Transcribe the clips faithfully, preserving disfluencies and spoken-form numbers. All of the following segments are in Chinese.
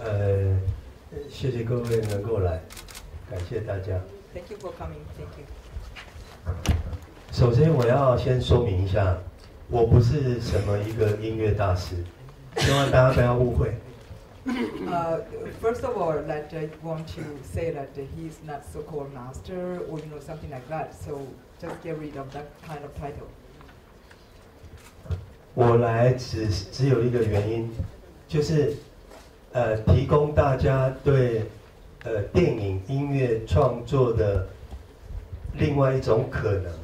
呃，谢谢各位能够来，感谢大家。 Thank you for coming. Thank you. 首先，我要先说明一下，我不是什么一个音乐大师，希望大家不要误会。 Uh, first of all, that I want to say that he's not so-called master or you know something like that. So just get rid of that kind of title. 我来只只有一个原因，就是呃提供大家对呃电影音乐创作的另外一种可能。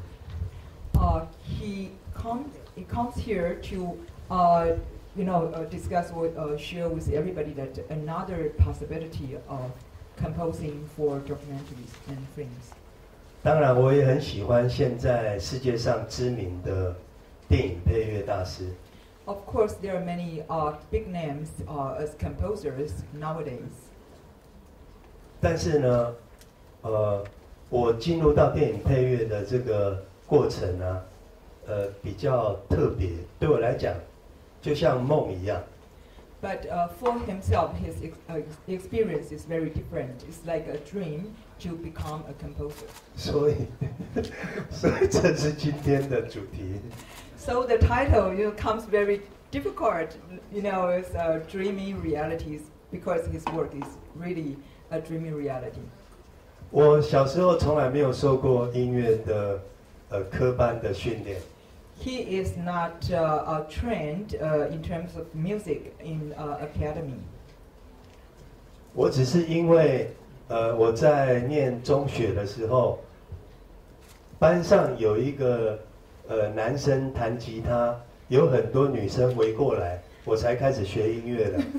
Uh, he comes he comes here to uh, you know uh, discuss with uh, share with everybody that another possibility of composing for documentaries and films. 当然，我也很喜欢现在世界上知名的电影配乐大师。 Of course, there are many uh, big names uh, as composers nowadays. 但是呢，呃，我进入到电影配乐的这个过程呢，呃，比较特别，对我来讲，就像梦一样。 But uh, for himself, his ex uh, experience is very different. It's like a dream to become a composer. 所以，所以这是今天的主题。 So the title, you know, comes very difficult. You know, it's uh, dreamy realities because his work is really a dreamy reality. 我小时候从来没有受过音乐的呃科班的训练。 He is not uh, uh, trained uh, in terms of music in uh, academy. 我只是因为呃我在念中学的时候，班上有一个呃男生弹吉他，有很多女生围过来，我才开始学音乐的。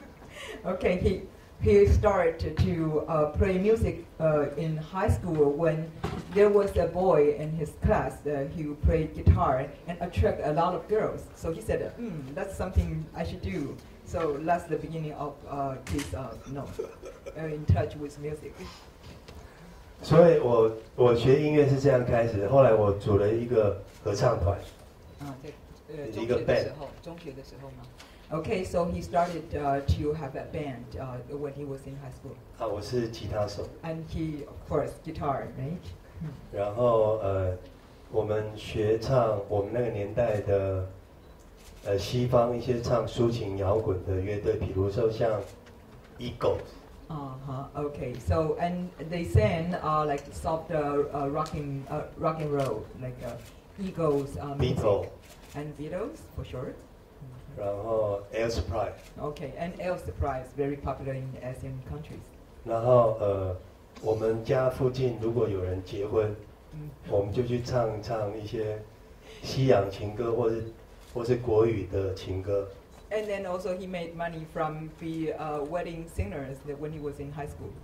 Okay, he he started to uh, play music uh, in high school when there was a boy in his class uh, who played guitar and attract a lot of girls. So he said, hmm, that's something I should do. So that's the beginning of uh, his uh, no, uh, in touch with music. 所以我我学音乐是这样开始，后来我组了一个合唱团。 啊，对，呃， 一个 band。 中学的时候吗？ Okay, so he started uh, to have a band uh, when he was in high school. 啊，我是吉他手。 And he, of course, guitar, right? 然后呃，我们学唱我们那个年代的呃西方一些唱抒情摇滚的乐队，比如说像 Eagles。 Uh huh. Okay. So and they sang uh, like soft uh, uh, rocking uh, rock and roll, like uh, Eagles, uh, Beatles and Beatles for sure. 然后 Air Supply。 Okay, and Air Supply is very popular in Asian countries. 然后呃，我们家附近如果有人结婚，嗯、我们就去唱唱一些西洋情歌，或是或是国语的情歌。 And then also he made money from the uh, wedding singers that when he was in high school.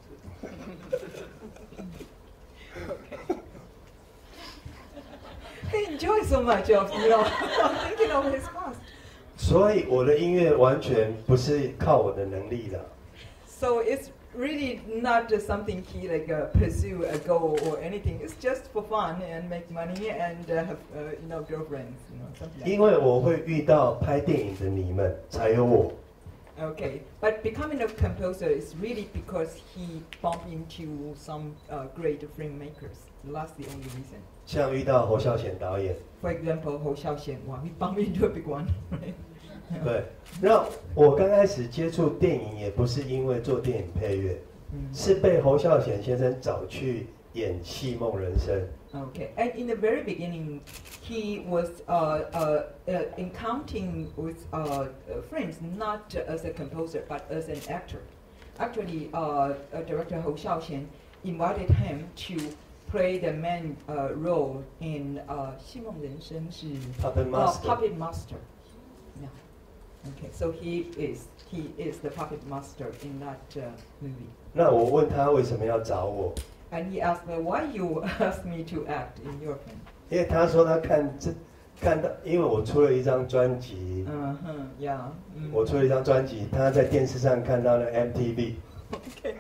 Okay. He enjoyed so much of you know thinking of his past. 所以我的音乐完全不是靠我的能力的。 So it's really not just something he like uh, pursue a goal or anything. It's just for fun and make money and uh, have uh, you know girlfriends, you know something like that. 因为我会遇到拍电影的你们，才有我。 Okay, but becoming a composer is really because he bumped into some uh, great filmmakers. That's the only reason. 像遇到侯孝贤导演。 For example, Hou Hsiao-Hsien, wow, he bumped into a big one. 对，那我刚开始接触电影也不是因为做电影配乐，嗯、是被侯孝贤先生找去演《戏梦人生》。 Okay, and in the very beginning, he was uh, uh, uh, encountering with uh, friends not as a composer but as an actor. Actually, uh, uh, director Hou Hsiao-Hsien invited him to play the main uh, role in uh, 戏梦人生是 Puppet Master. Uh, Puppet Master. Yeah. Okay, so he is he is the puppet master in that uh, movie. 那我问他为什么要找我？ And he asked me, why you asked me to act in your film? 因为他说他看这看到，因为我出了一张专辑。 嗯哼 yeah. 我出了一张专辑，他在电视上看到了 M T V。 Okay.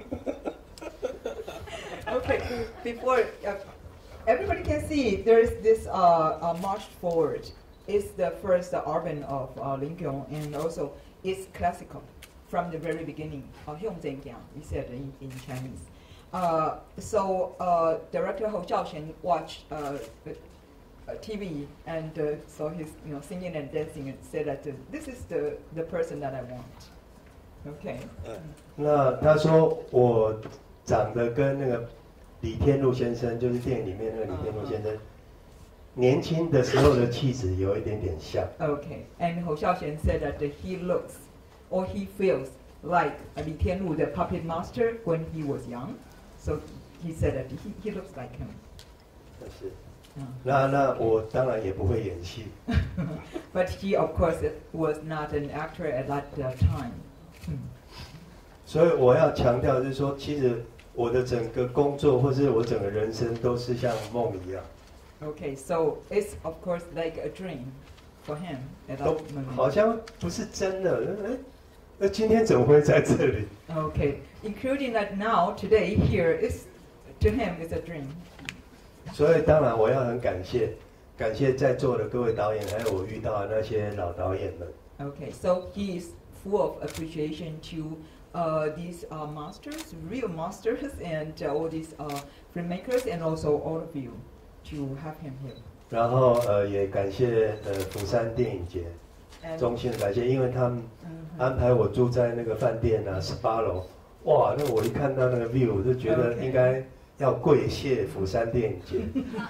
Okay. Before uh, everybody can see, there is this uh, uh, March Forward. It's the first uh, album of uh, Lim Giong, and also it's classical from the very beginning. Uh, Hou Hsiao-Hsien, we said in, in Chinese. Uh, so uh, director Hou Hsiao-Hsien watched uh, uh, T V and uh, saw his you know singing and dancing and said that uh, this is the the person that I want. Okay. 那他说我长得跟那个李天禄先生，就是电影里面那个李天禄先生，年轻的时候的气质有一点点像。 Okay, and Hou Hsiao-Hsien said that he looks or he feels like Li Tianlu, the puppet master, when he was young. So he said that he, he looks like him. 是。那那我当然也不会演戏。 But he, of course, was not an actor at that uh, time. 所以我要强调就是说，其实我的整个工作或是我整个人生都是像梦一样。 Okay, so it's of course like a dream for him at that moment. 好像不是真的，哎，那今天怎么会在这里 ？Okay, including that now today here is to him is a dream. 所以当然我要很感谢，感谢在座的各位导演，还有我遇到的那些老导演们。 Okay, so he is full of appreciation to uh, these uh, masters, real masters, and uh, all these uh, filmmakers, and also all of you to have him here. 然后呃也感谢呃釜山电影节，衷心的感谢，因为他们安排我住在那个饭店啊十八楼，哇，那我一看到那个 view， 我就觉得应该要跪谢釜山电影节。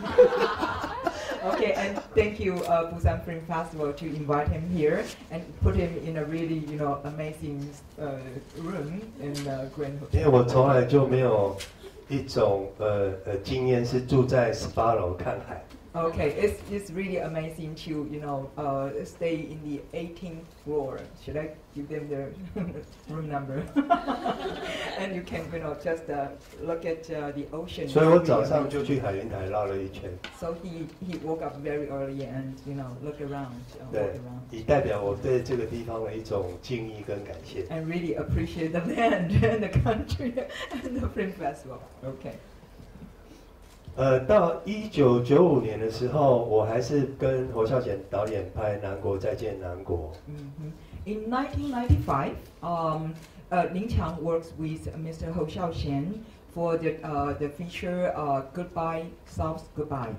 Okay, and thank you, uh, Busan Film Festival, to invite him here and put him in a really, you know, amazing uh, room in uh, Grand Hotel. 因为我从来就没有一种呃呃经验是住在十八楼看海。 Okay, it's it's really amazing to you know uh, stay in the eighteenth floor. Should I give them the room number? And you can you know just uh, look at uh, the ocean. 所以我早上就去海云台绕了一圈。 So he he woke up very early and you know look around. Uh, 对，以代表我对这个地方的一种敬意跟感谢。 And really appreciate the land and the country and the film festival. Okay. 呃，到一九九五年的时候，我还是跟侯孝贤导演拍《南国再见南国》。 Mm-hmm. In nineteen ninety-five, um, uh, Lim Giong works with Mister Hou Hsiao-Hsien for the uh, the feature uh, Goodbye South Goodbye.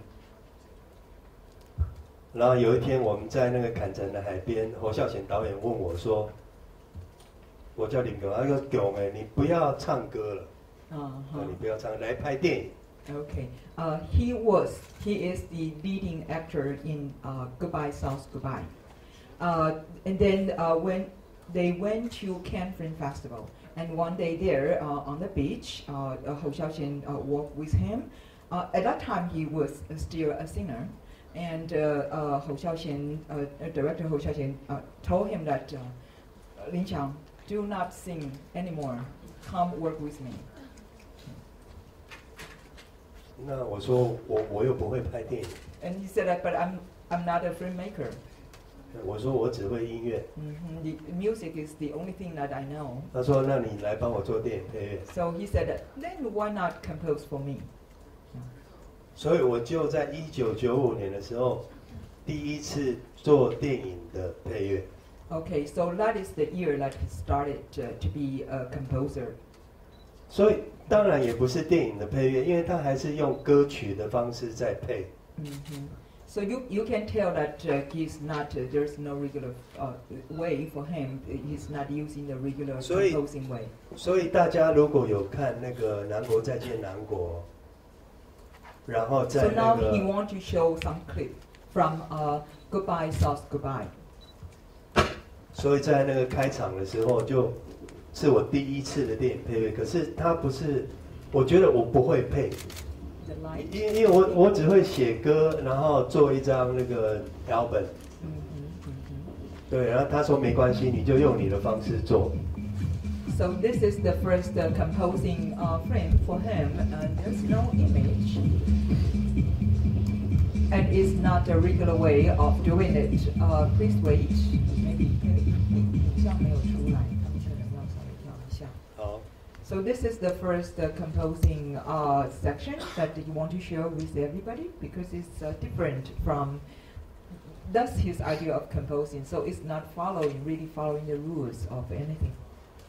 然后有一天我们在那个坎城的海边，侯孝贤导演问我说：“我叫林哥，他说囧哎，你不要唱歌了， Uh-huh. 你不要唱，来拍电影。” Okay. Uh, he was, he is the leading actor in uh, Goodbye South Goodbye. Uh, and then uh, when they went to Cannes Film Festival, and one day there uh, on the beach, uh, uh, Hou Hsiao-Hsien uh, walked with him. Uh, at that time, he was uh, still a singer, and uh, uh, Hou Hsiao-Hsien, uh, director Hou Hsiao-Hsien, uh, told him that uh, Lim Giong, do not sing anymore. Come work with me. 那我说我我又不会拍电影。 And he said that, but I'm I'm not a filmmaker. 我说我只会音乐。 Mm-hmm. The music is the only thing that I know. 他说那你来帮我做电影配乐。 So he said, then why not compose for me? 所以我就在一九九五年的时候，第一次做电影的配乐。 Okay, so that is the year that he started uh, to be a composer. 所以当然也不是电影的配乐，因为他还是用歌曲的方式在配。 Mm-hmm. So you you can tell that uh, he's not uh, there's no regular uh, way for him. He's not using the regular composing way. 所以大家如果有看那个《南国再见南国》，然后在 So 那 now 个 he want to show some clip from uh, Goodbye South Goodbye. 所以在那个开场的时候，就是我第一次的电影配乐。可是他不是，我觉得我不会配，因因为我我只会写歌，然后做一张那个脚本。对，然后他说没关系，你就用你的方式做。 So this is the first uh, composing uh, frame for him, and there's no image. And it's not a regular way of doing it. Uh, please wait. Maybe, maybe 影像没有出来，他们可能要稍微调一下。 好。 So this is the first uh, composing uh, section that you want to share with everybody because it's uh, different from. That's his idea of composing. So it's not following, really following the rules of anything.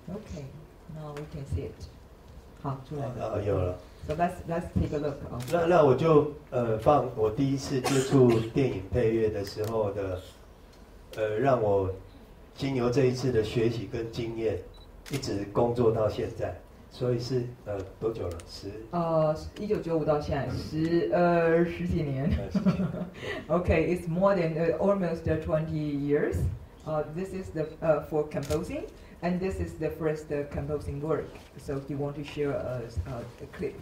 Okay, now we can see it. 好，出来了。 啊，有了。 So let's let's take a look. 那那我就呃放我第一次接触电影配乐的时候的，呃，让我经由这一次的学习跟经验，一直工作到现在。所以是呃多久了？十呃，一九九五到现在十呃十几年。Okay, it's more than uh, almost uh, twenty years. Uh, this is the uh, for composing, and this is the first uh, composing work. So do you want to share a, a, a clip?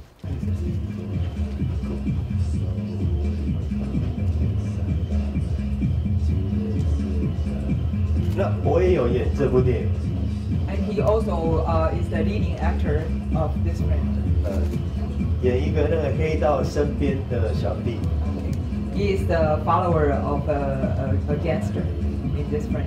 那我也有演这部电影。 And he also uh, is the leading actor of this film. 呃，演一个那个黑道身边的小弟。 He is the follower of a, a, a gangster in this film.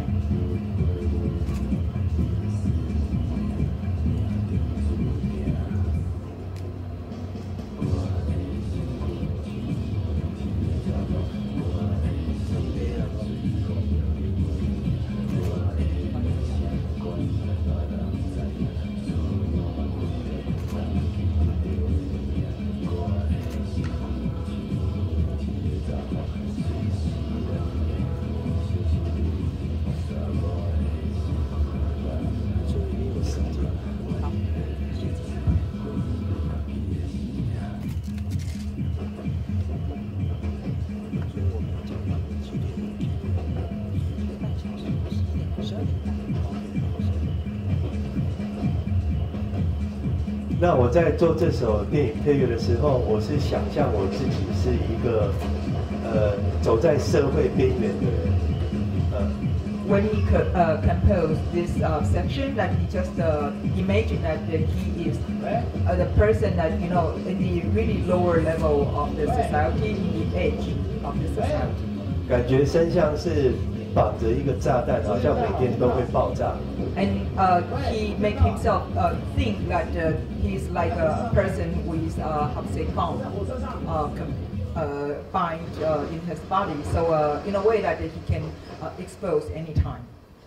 那我在做这首电影配乐的时候，我是想象我自己是一个呃走在社会边缘的人。呃 When he co uh, composed this uh, section, that he just uh, imagined that uh, he is uh, the person that you know in the really lower level of the society, in the edge of the society. 感觉身上是绑着一个炸弹，好像每天都会爆炸。 And uh, he made himself uh, think that uh, he's like a person who is uh, how to say bound, uh, uh, bind uh, in his body. So uh, in a way that he can uh, expose anytime.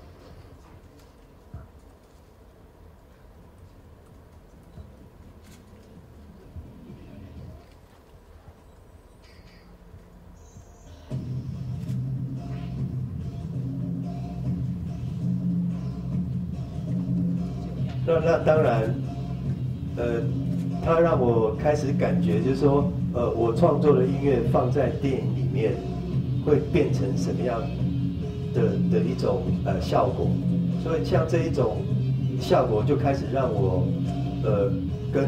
那那当然，呃，他让我开始感觉，就是说，呃，我创作的音乐放在电影里面，会变成什么样的的一种呃效果。所以像这一种效果，就开始让我，呃，跟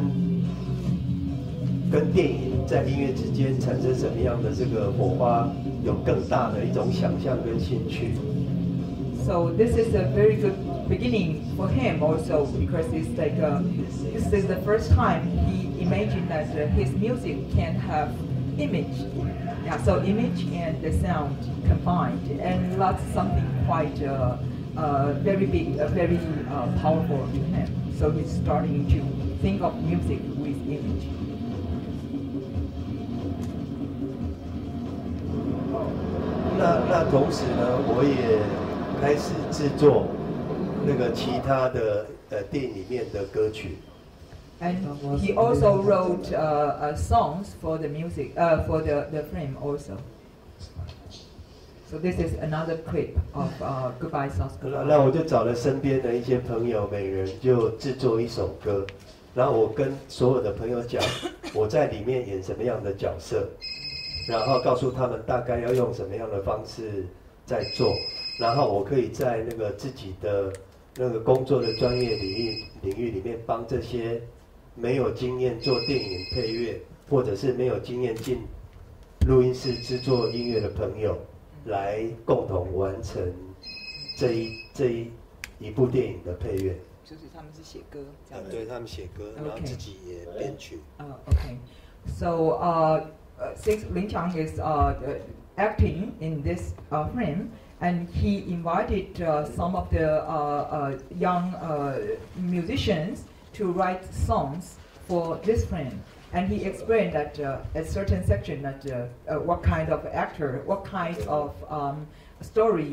跟电影在音乐之间产生什么样的这个火花，有更大的一种想象跟兴趣。 So this is a very good beginning for him also, because it's like uh, this is the first time he imagined that uh, his music can have image. Yeah, so image and the sound combined, and that's something quite uh, uh, very big, uh, very uh, powerful to him. So he's starting to think of music with image. 那那同时呢，我也开始制作那个其他的呃电影里面的歌曲。 And he also wrote uh, uh, songs for the music, uh, for the, the film also. So this is another clip of uh, Goodbye South Korea. 那我就找了身边的一些朋友，每人就制作一首歌，然后我跟所有的朋友讲我在里面演什么样的角色，然后告诉他们大概要用什么样的方式在做。然后我可以在那个自己的那个工作的专业领域领域里面，帮这些没有经验做电影配乐，或者是没有经验进录音室制作音乐的朋友，来共同完成这一这一一部电影的配乐。 就是他们是写歌，这样。 对，他们写歌，然后自己也编曲。 Oh, okay. So uh, since Lim Giong is uh, acting in this uh, film, and he invited uh, some of the uh, uh, young uh, musicians to write songs for this film. And he explained that uh, a certain section that uh, uh, what kind of actor, what kind of um, story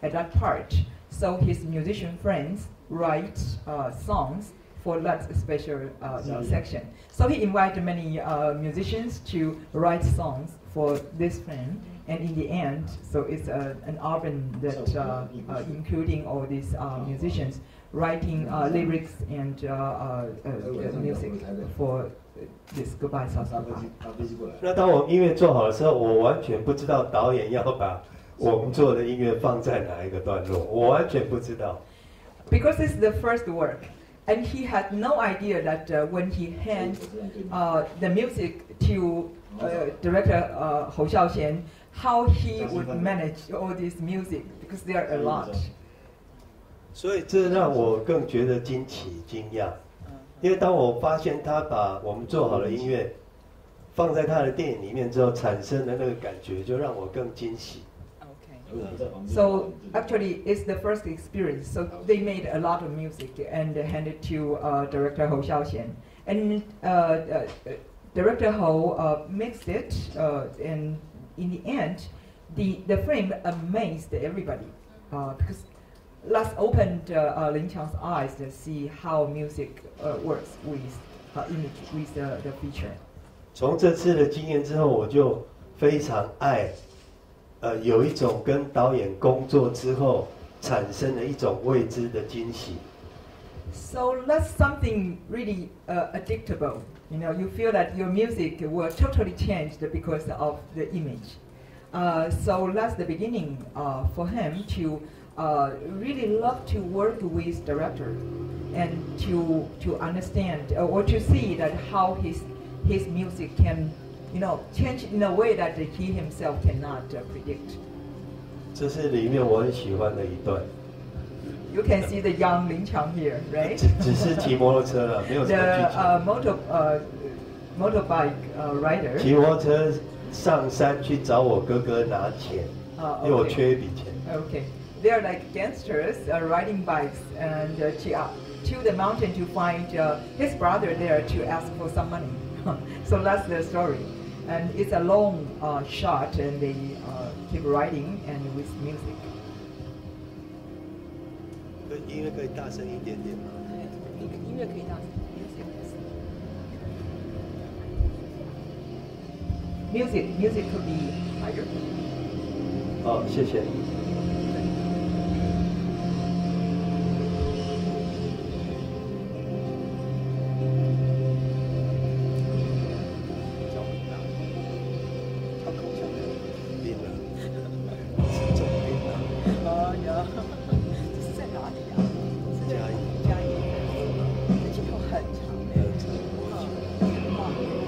at that part. So his musician friends write uh, songs for that special uh, you know, section. So he invited many uh, musicians to write songs for this film. And in the end, so it's a, an album that uh, uh, including all these uh, musicians writing uh, lyrics and uh, uh, uh, music for this Goodbye South Africa. 那当我音乐做好的时候，我完全不知道导演要把我们做的音乐放在哪一个段落，我完全不知道。 Because it's the first work, and he had no idea that uh, when he hands uh, the music to uh, director uh, Hou Hsiao-Hsien, how he would manage all this music, because there are a lot. 所以这让我更觉得惊奇、惊讶，因为当我发现他把我们做好的音乐放在他的电影里面之后，产生的那个感觉，就让我更惊喜。 Okay. So actually, it's the first experience. So they made a lot of music and handed to uh, director Hou Hsiao-Hsien, and uh, uh, director Hou uh, mixed it, uh, and in the end, the the film amazed everybody uh, because let's opened uh, uh, Lim Giong's eyes to see how music uh, works with uh, image, with the, the feature. 从这次的经验之后，我就非常爱，呃，有一种跟导演工作之后产生的一种未知的惊喜。 So that's something really uh, addictable. You know, you feel that your music will totally change because of the image. Uh, so that's the beginning uh, for him to uh, really love to work with director and to to understand uh, or to see that how his his music can, you know, change in a way that he himself cannot uh, predict. 这是里面我很喜欢的一段。 You can see the young Lim Giong here, right? 只只是骑摩托车了，没有什么 The 剧情。 uh, motor uh, motorbike uh, rider. 骑摩托车上山去找我哥哥拿钱， Uh, 因为我 okay. 缺一笔钱。 Okay, they are like gangsters uh, riding bikes and uh, to, uh, to the mountain to find uh, his brother there to ask for some money. So that's the story, and it's a long uh, shot, and they uh, keep riding and with music. 音乐可以大声一点点吗？ 音乐可以大声。Music, music could be higher. 好，谢谢。冰了，是重冰了。 哦呀，这是在哪里呀？是嘉义。 嘉义。这镜头很长的。 很长，我去。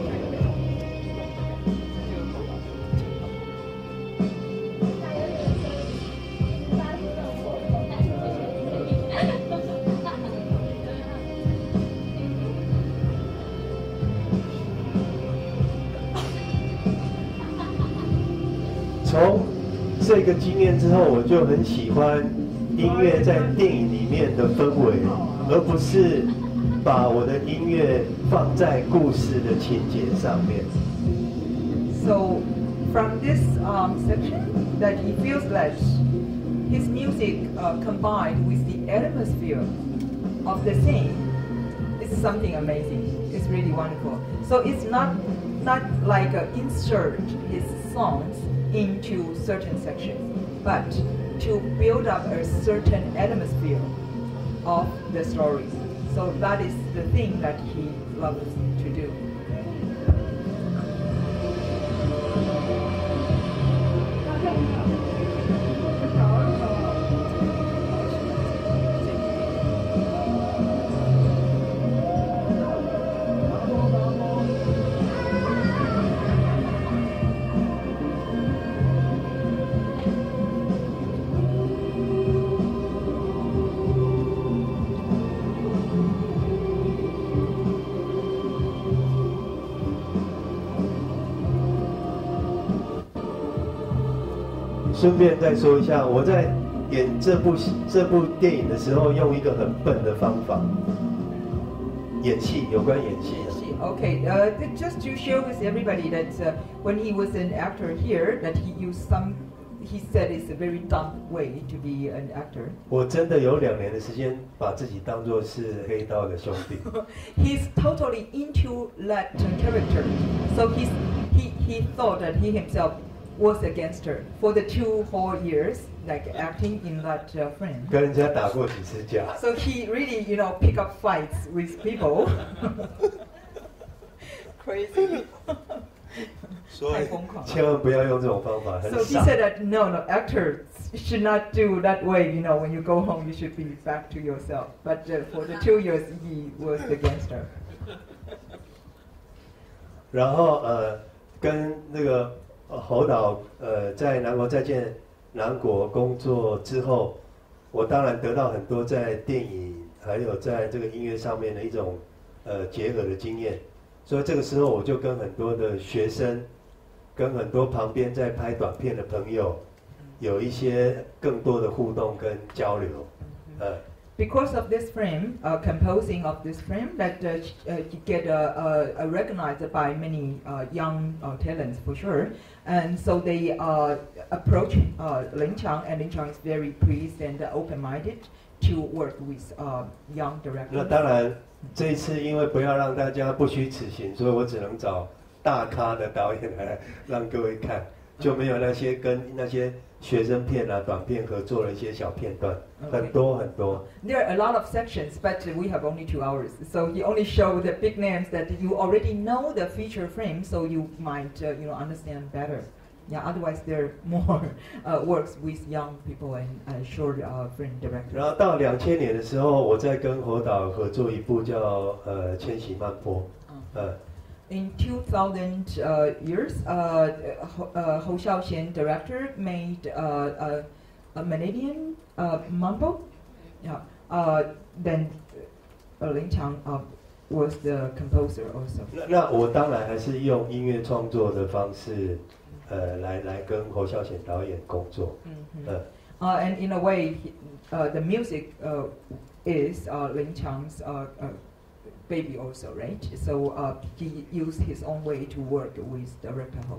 从这个经验之后，我就很喜欢音乐在电影里面的氛围，而不是把我的音乐放在故事的情节上面。 So from this um, section, that he feels that his music uh, combined with the atmosphere of the scene is something amazing. It's really wonderful. So it's not not like uh, insert his songs into certain sections, but to build up a certain atmosphere of the story. So that is the thing that he loves to do. So 顺便再说一下，我在演这部这部电影的时候，用一个很笨的方法演戏，有关演戏的。 Okay, uh, just to share with everybody that uh, when he was an actor here, that he used some he said it's a very dumb way to be an actor. 我真的有两年的时间把自己当作是黑道的兄弟。 He's totally into that character, so he's, he he thought that he himself was a gangster for the two whole years, like acting in that uh, frame. 跟人家打过几次架。 So he really, you know, pick up fights with people. Crazy. 所以千万不要用这种方法，很 So he 傻。 said that no, no, actors should not do that way. You know, when you go home, you should be back to yourself. But uh, for the two years, he was the gangster. 然后呃，跟那个呃侯导呃在南国再见南国工作之后，我当然得到很多在电影还有在这个音乐上面的一种呃结合的经验。所以这个时候我就跟很多的学生，跟很多旁边在拍短片的朋友，有一些更多的互动跟交流，呃。 Because of this frame, uh, composing of this frame, that uh, uh, you get uh, uh, recognized by many uh, young uh, talents for sure, and so they uh, approach uh, Lim Giong, and Lim Giong is very pleased and uh, open-minded to work with uh, young directors. 那当然，这一次因为不要让大家不虚此行，所以我只能找大咖的导演来让各位看，就没有那些跟那些学生片啊、短片合作的一些小片段， Okay. 很多很多。 There are a lot of sections, but we have only two hours, so he only showed the big names that you already know the feature frame, so you might uh, you know understand better. Yeah, otherwise there are more uh, works with young people and uh, short uh, film directors. 然后到两千年的时候，我再跟侯导合作一部叫呃《千禧慢坡》，呃。 In two thousand uh, years, uh, uh, Hou Hsiao-Hsien director made uh, a, a Millennium uh, Mambo. Yeah. Uh, then uh, Lim Giong uh, was the composer also. 那那我当然还是用音乐创作的方式，呃，来来跟侯孝贤导演工作。 Mm-hmm. 呃 Uh, and in a way, he, uh, the music uh, is uh, Lim Giong's uh, uh, baby also, right? So uh, he used his own way to work with director Hou.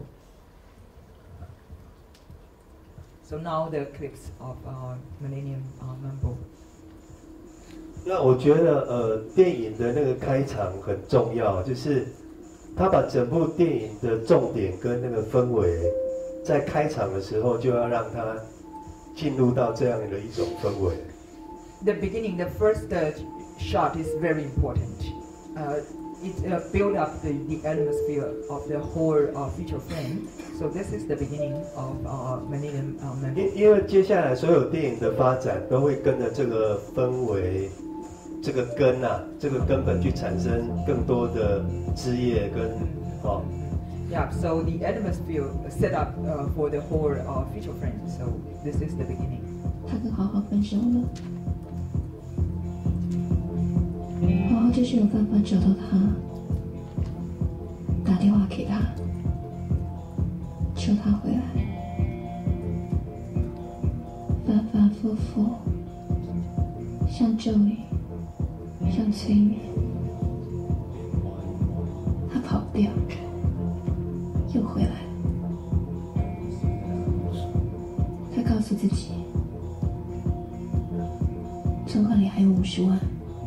So now the clips of uh, Millennium uh, Mambo. 那我觉得呃，电影的那个开场很重要，就是他把整部电影的重点跟那个氛围，在开场的时候就要让它进入到这样的一种氛围。 The beginning, the first uh, shot is very important. Uh, it uh, build up the, the atmosphere of the whole uh, feature frame. So this is the beginning of uh, Millennium uh, Mambo. 因因为接下来所有电影的发展都会跟着这个氛围。这个根啊，这个根本去产生更多的枝叶跟哦。 Yeah, so the atmosphere set up uh, for the whole uh, feature frame. So this is the beginning. 他跟豪豪分手了，豪豪就是有办法找到他，打电话给他，求他回来，反反复复，像咒语。像催眠，他跑不掉，又回来了。他告诉自己，存款里还有五十万，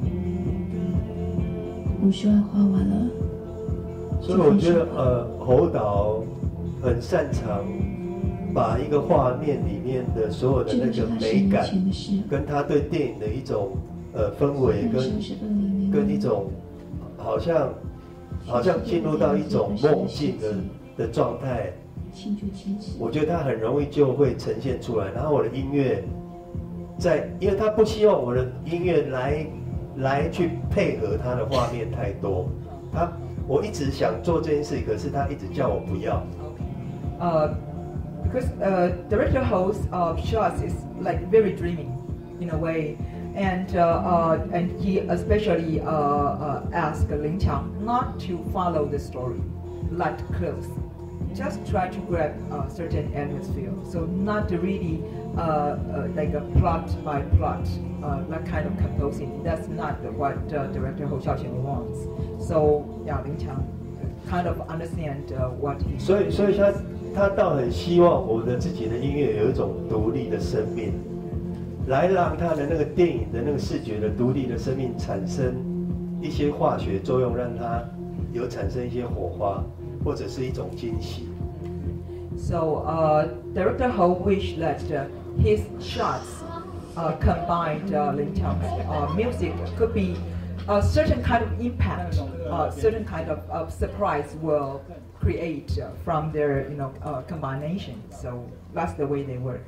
五十万花完了。 所以我觉得，呃，侯导很擅长把一个画面里面的所有的那个美感，跟他对电影的一种。呃，氛围跟跟一种好像好像进入到一种梦境的的状态，我觉得他很容易就会呈现出来。然后我的音乐在，因为他不希望我的音乐来来去配合他的画面太多，他我一直想做这件事，可是他一直叫我不要。 呃、uh, because uh, director Hou's uh, shots is like very dreaming in a way. And, uh, uh, and he especially uh, uh, asked Lim Giong not to follow the story that close. Just try to grab a certain atmosphere. So not really uh, uh, like a plot by plot, uh, that kind of composing. That's not what uh, director Hou Hsiao-Hsien wants. So yeah, Lim Giong kind of understand uh, what he. 所以，所以他他倒很希望我的自己的音乐有一种独立的生命，来让他的那个电影的那个视觉的独立的生命产生一些化学作用，让它有产生一些火花，或者是一种惊喜。 So, uh, Director Hou wished that uh, his shots uh, combined uh, Lim Giong's uh, music could be a certain kind of impact, a certain kind of, of surprise will create uh, from their, you know, uh, combination. So that's the way they work.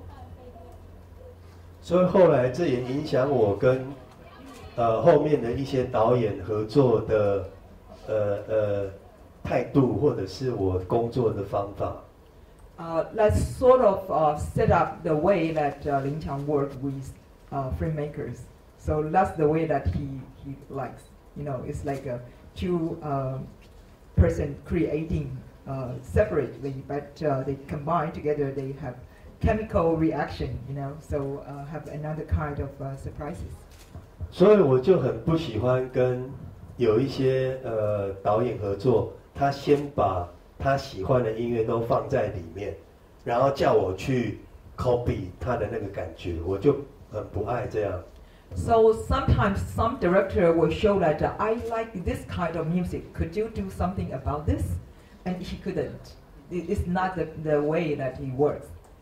所以后来这也影响我跟呃后面的一些导演合作的呃呃态度，或者是我工作的方法。 Uh, let's sort of uh, set up the way that uh, Lim Giong worked with uh, filmmakers. So that's the way that he, he likes. You know, it's like a two uh, person creating uh, separately, but uh, they combine together. They have chemical reaction. You know, so uh, have another kind of uh, surprises. 所以我就很不喜欢跟有一些呃导演合作，他先把他喜欢的音乐都放在里面，然后叫我去 copy 他的那个感觉，我就很不爱这样。 So sometimes some director will show that uh, I like this kind of music. Could you do something about this? And he couldn't. It, it's not the, the way that he works.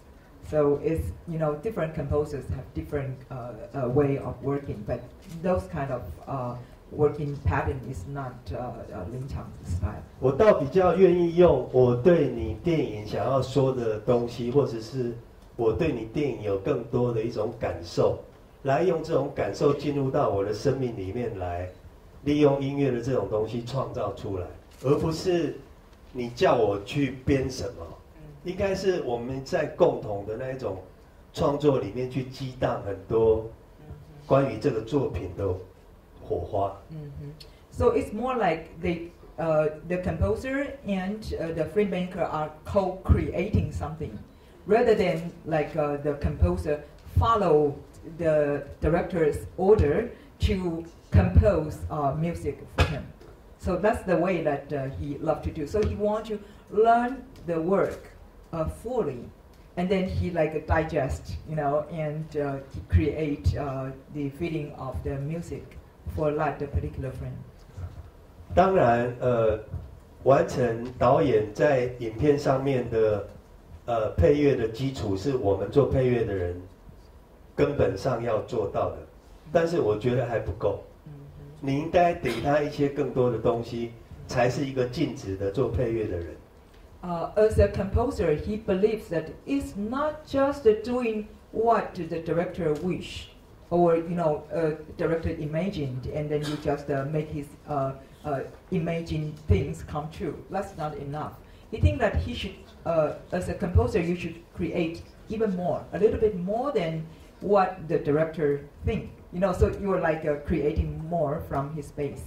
So it's, you know, different composers have different uh, uh, way of working, but those kind of uh, working pattern is not uh, uh, Lim Giong's style. 我倒比较愿意用我对你电影想要说的东西，或者是我对你电影有更多的一种感受，来用这种感受进入到我的生命里面来，利用音乐的这种东西创造出来，而不是你叫我去编什么，应该是我们在共同的那一种创作里面去激荡很多关于这个作品的火花。 Mm-hmm. So it's more like they, uh, the composer and uh, the filmmaker are co-creating something, rather than like uh, the composer follow the director's order to compose uh, music for him. So that's the way that uh, he loved to do. So he want to learn the work uh, fully, and then he like digest, you know, and uh, he create uh, the feeling of the music for like the particular frame. 当然，呃，完成导演在影片上面的呃配乐的基础，是我们做配乐的人根本上要做到的。但是我觉得还不够，你应该给他一些更多的东西，才是一个尽职的做配乐的人。 Uh, as a composer, he believes that it's not just doing what the director wish, or you know, uh, director imagined, and then you just uh, make his uh, uh, imagined things come true. That's not enough. He thinks that he should, uh, as a composer, you should create even more, a little bit more than what the director thinks. You know, so you're like uh, creating more from his space.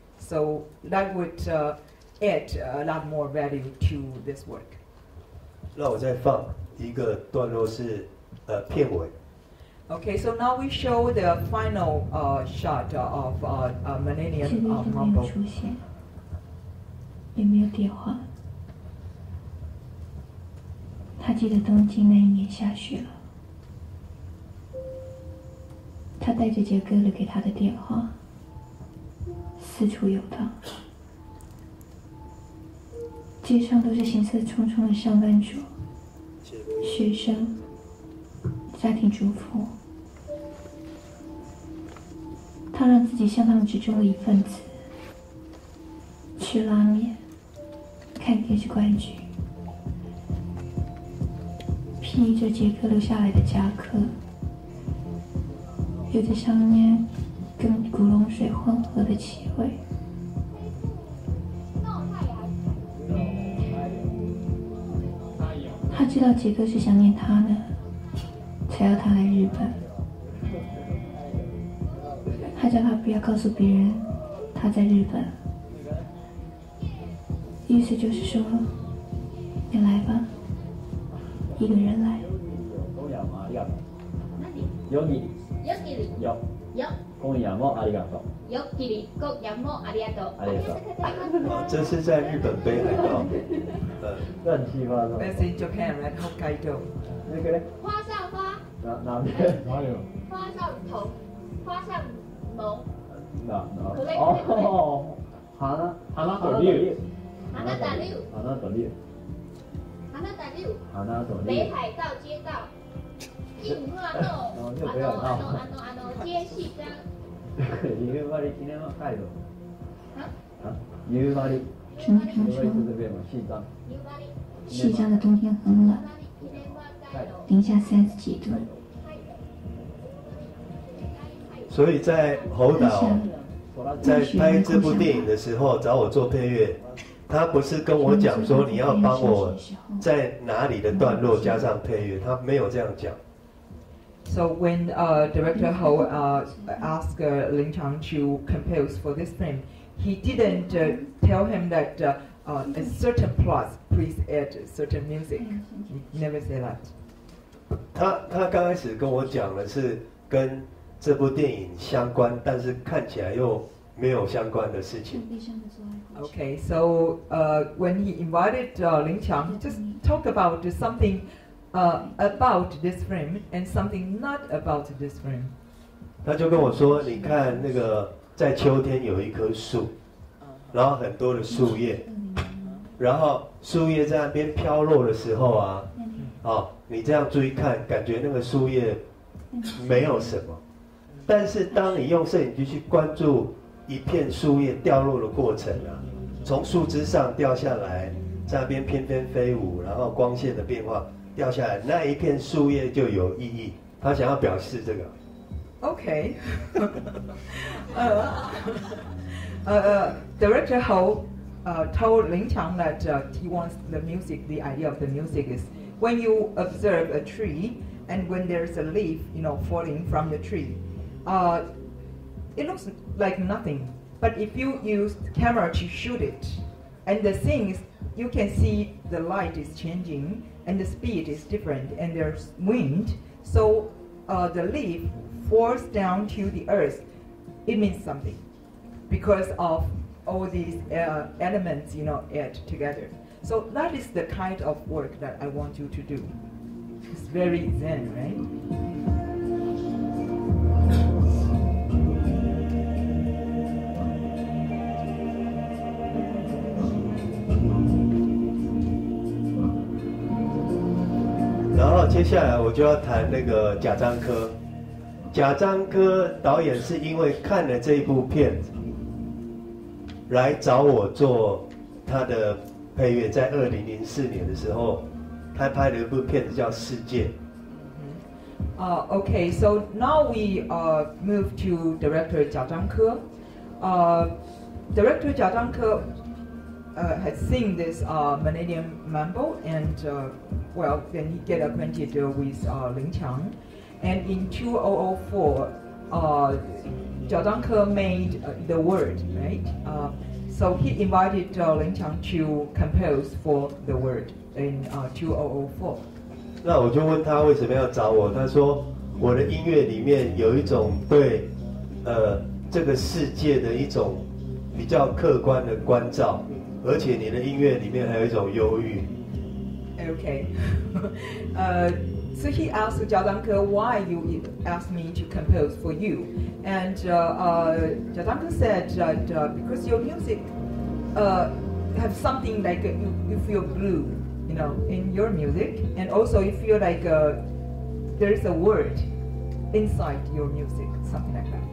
So that would uh, add a lot more value to this work. 那我再放一个段落是呃片尾。 Okay, so now we show the final uh, shot of uh, uh, Millennium 现在 uh, 都没有 Mumble. 出现，也没有电话。他记得东京那一年下雪了，他带着杰哥留给他的电话，四处游荡。街上都是行色匆匆的上班族、学生、家庭主妇。他让自己像他们之中的一份子，吃拉面，看电视观剧，披着杰克留下来的夹克，有着香烟跟古龙水混合的气味。他知道杰克是想念他呢，才要他来日本。他叫他不要告诉别人他在日本，意思就是说，你来吧，一个人来。 有你，有你，有。 よ。 今夜もありがとう。 よっきり今夜もありがとう。 ありがとう。 啊，这是在日本北海道，呃， 乱七八糟。 That's in Japan, right? Hokkaido. 那个呢？ 花上花， 哪哪边？哪有？ 花上头，花上萌。 哪哪？ これ哦，花花朵绿。 花大六。 花朵绿。 花大六。 花朵绿。 北海道街道。印花のあのあのあのあの街市章。 夕張記念街道。 啊？ 啊？夕張。 春天夕張说是这边吗？西藏。 夕張。 西藏的冬天很冷， 記念花街道。 零下三十几度。 所以在猴岛在拍这部电影的时候找我做配乐，他不是跟我讲说你要帮我在哪里的段落加上配乐，他没有这样讲。 So when uh, director Hou uh, asked uh, Lim Giong to compose for this film, he didn't uh, tell him that uh, uh, a certain plot, please add certain music. He never said that. 他他刚开始跟我讲的是跟这部电影相关，但是看起来又没有相关的事情。 Okay, so uh, when he invited uh, Lim Giong, he just talked about something uh, about this film and something not about this film. 他就跟我说：“你看那个在秋天有一棵树，然后很多的树叶，然后树叶在那边飘落的时候啊，哦，你这样注意看，感觉那个树叶没有什么。但是当你用摄影机去关注一片树叶掉落的过程啊，从树枝上掉下来，在那边翩翩飞舞，然后光线的变化掉下来，那一片树叶就有意义。他想要表示这个。” Okay. uh, uh, director Hou uh, told Lim Giong that uh, he wants the music, the idea of the music is when you observe a tree and when there's a leaf, you know, falling from the tree, uh, it looks like nothing. But if you use the camera to shoot it, and the things, you can see the light is changing and the speed is different and there's wind, so uh, the leaf falls down to the earth, it means something because of all these uh, elements, you know, add together. So that is the kind of work that I want you to do. It's very zen, right? 然后接下来我就要谈那个贾樟柯。贾樟柯导演是因为看了这一部片子，来找我做他的配乐。在二零零四年的时候，他拍了一部片子叫《世界》。 Uh, okay, so now we uh, move to director Jia Zhangke. Uh, director Jia Zhangke uh, had seen this uh, Millennium Mambo, and uh, well, then he get acquainted uh, with uh, Lim Giong. And in two thousand four, uh, Jia Zhangke made uh, the word, right? Uh, so he invited uh, Lim Giong to compose for the word in uh, two thousand four. 那我就问他为什么要找我，他说我的音乐里面有一种对呃这个世界的一种比较客观的关照，而且你的音乐里面还有一种忧郁。 Okay. uh, so he asked Jia Zhangke why you asked me to compose for you, and uh, uh, Jia Zhangke said that uh, because your music uh, have something like uh, you, you feel blue, you know, in your music, and also you feel like uh, there is a word inside your music, something like that.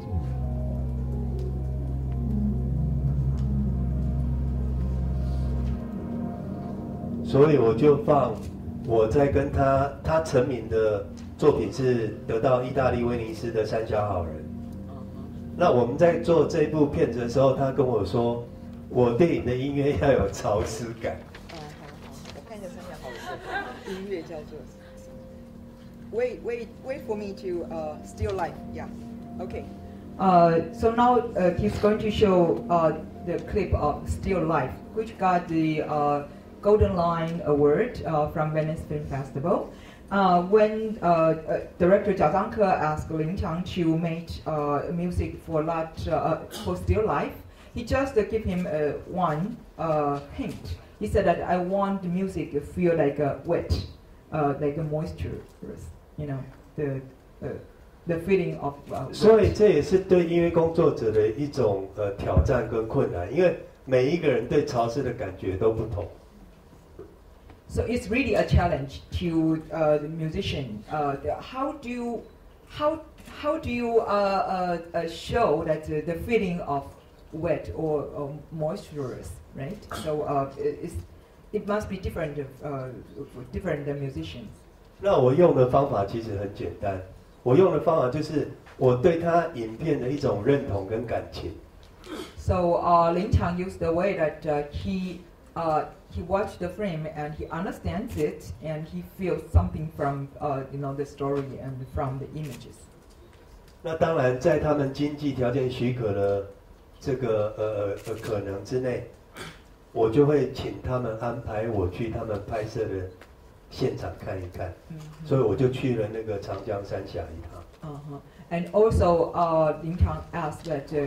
所以我就放我在跟他，他成名的作品是得到意大利威尼斯的《三小好人》。那我们在做这部片子的时候，他跟我说，我电影的音乐要有潮湿感。 啊，好好，我看一下《三小好人》音乐叫做。Wait, wait, wait for me to uh, still life. Yeah. Okay. Uh, so now uh, he's going to show uh, the clip of Still Life, which got the uh, Golden Lion Award uh, from Venice Film Festival. uh, when uh, uh, director Jia Zhangke asked Lim Giong to make uh, music for that uh, for still life, he just uh, give him uh, one uh, hint. He said that I want the music to feel like a wet, uh, like a moisture, you know, the uh, the feeling of. Uh, 所以这也是对音乐工作者的一种呃挑战跟困难，因为每一个人对潮湿的感觉都不同。 So it's really a challenge to uh, the musician. Uh, the, how do you, how how do you uh, uh, uh, show that uh, the feeling of wet or, or moisturous, right? So uh, it's, it must be different uh, for different musicians. 那我用的方法其实很简单，我用的方法就是我对他影片的一种认同跟感情。 So uh, Lim Giong used the way that uh, he uh, he watched the film and he understands it and he feels something from uh, you know the story and from the images. 那当然，在他们经济条件许可的这个呃呃呃可能之内，我就会请他们安排我去他们拍摄的现场看一看， mm-hmm. 所以我就去了那个长江三峡一趟。 Uh-huh. And also, uh, Lim Giong asked that uh,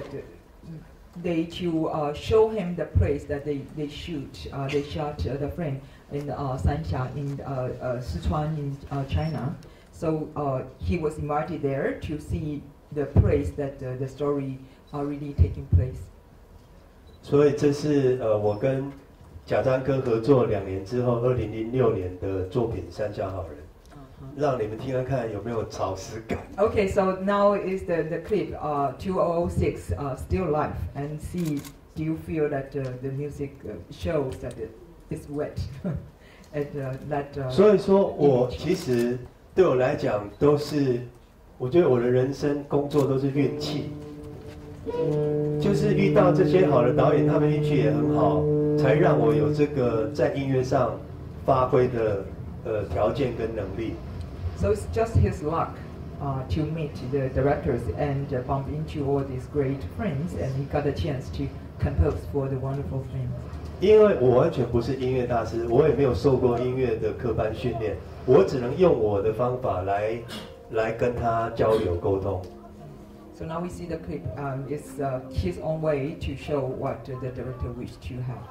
they to uh, show him the place that they they shoot. Uh, they shot uh, the frame in uh, Sanxia in uh, uh, Sichuan in uh, China. So uh, he was invited there to see the place that uh, the story are really taking place. 所以这是呃我跟贾樟柯合作两年之后，二零零六年的作品《山下好人》。让你们听看看有没有潮湿感。 Okay, so now is the the clip uh, two thousand six uh, Still Life and see do you feel that uh, the music uh, shows that it is wet and uh, that. Uh, 所以说我其实对我来讲都是，我觉得我的人生工作都是运气，就是遇到这些好的导演，他们运气也很好，才让我有这个在音乐上发挥的呃条件跟能力。 So it's just his luck uh, to meet the directors and uh, bump into all these great friends, and he got a chance to compose for the wonderful film. 因为我完全不是音乐大师，我也没有受过音乐的科班训练，我只能用我的方法来来跟他交流沟通。 So now we see the clip. Um, it's uh, his own way to show what uh, the director wished to have.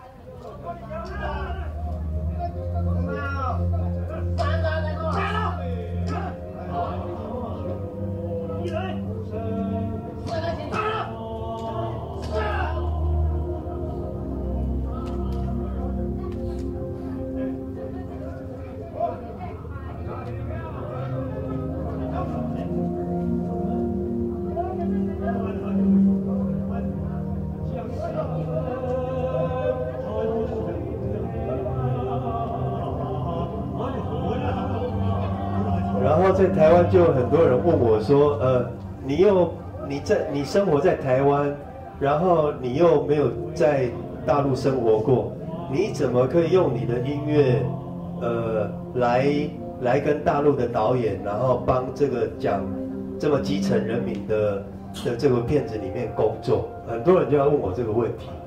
然后在台湾就有很多人问我说，呃，你又你在你生活在台湾，然后你又没有在大陆生活过，你怎么可以用你的音乐，呃，来来跟大陆的导演，然后帮这个讲这么基层人民的的这个片子里面工作？很多人就要问我这个问题。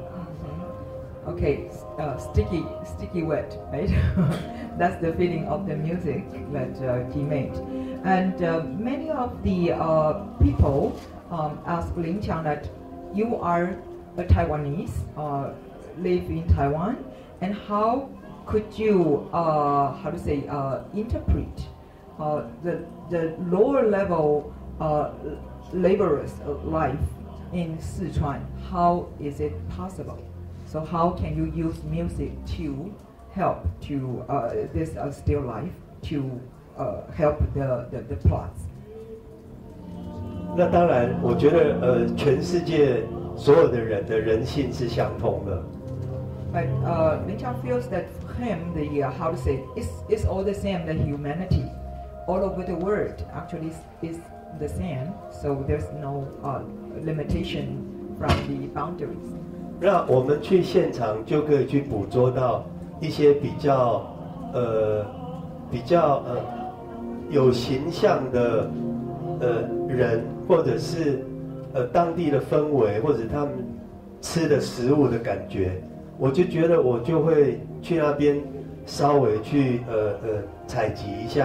Okay, uh, sticky, sticky wet, right? That's the feeling of the music that uh, he made. And uh, many of the uh, people um, ask Lim Giong that you are a Taiwanese, uh, live in Taiwan, and how could you, uh, how to say, uh, interpret uh, the, the lower level uh, laborers' life in Sichuan? How is it possible? So how can you use music to help to uh, this uh, still life to uh, help the, the, the plots? 那当然，我觉得呃，全世界所有的人的人性是相通的。 But uh, Lim Giong feels that for him, the uh, how to say, it's, it's all the same. The humanity, all over the world, actually is, is the same. So there's no uh, limitation from the boundaries. 那我们去现场就可以去捕捉到一些比较呃比较呃有形象的呃人，或者是呃当地的氛围，或者他们吃的食物的感觉，我就觉得我就会去那边稍微去呃呃采集一下，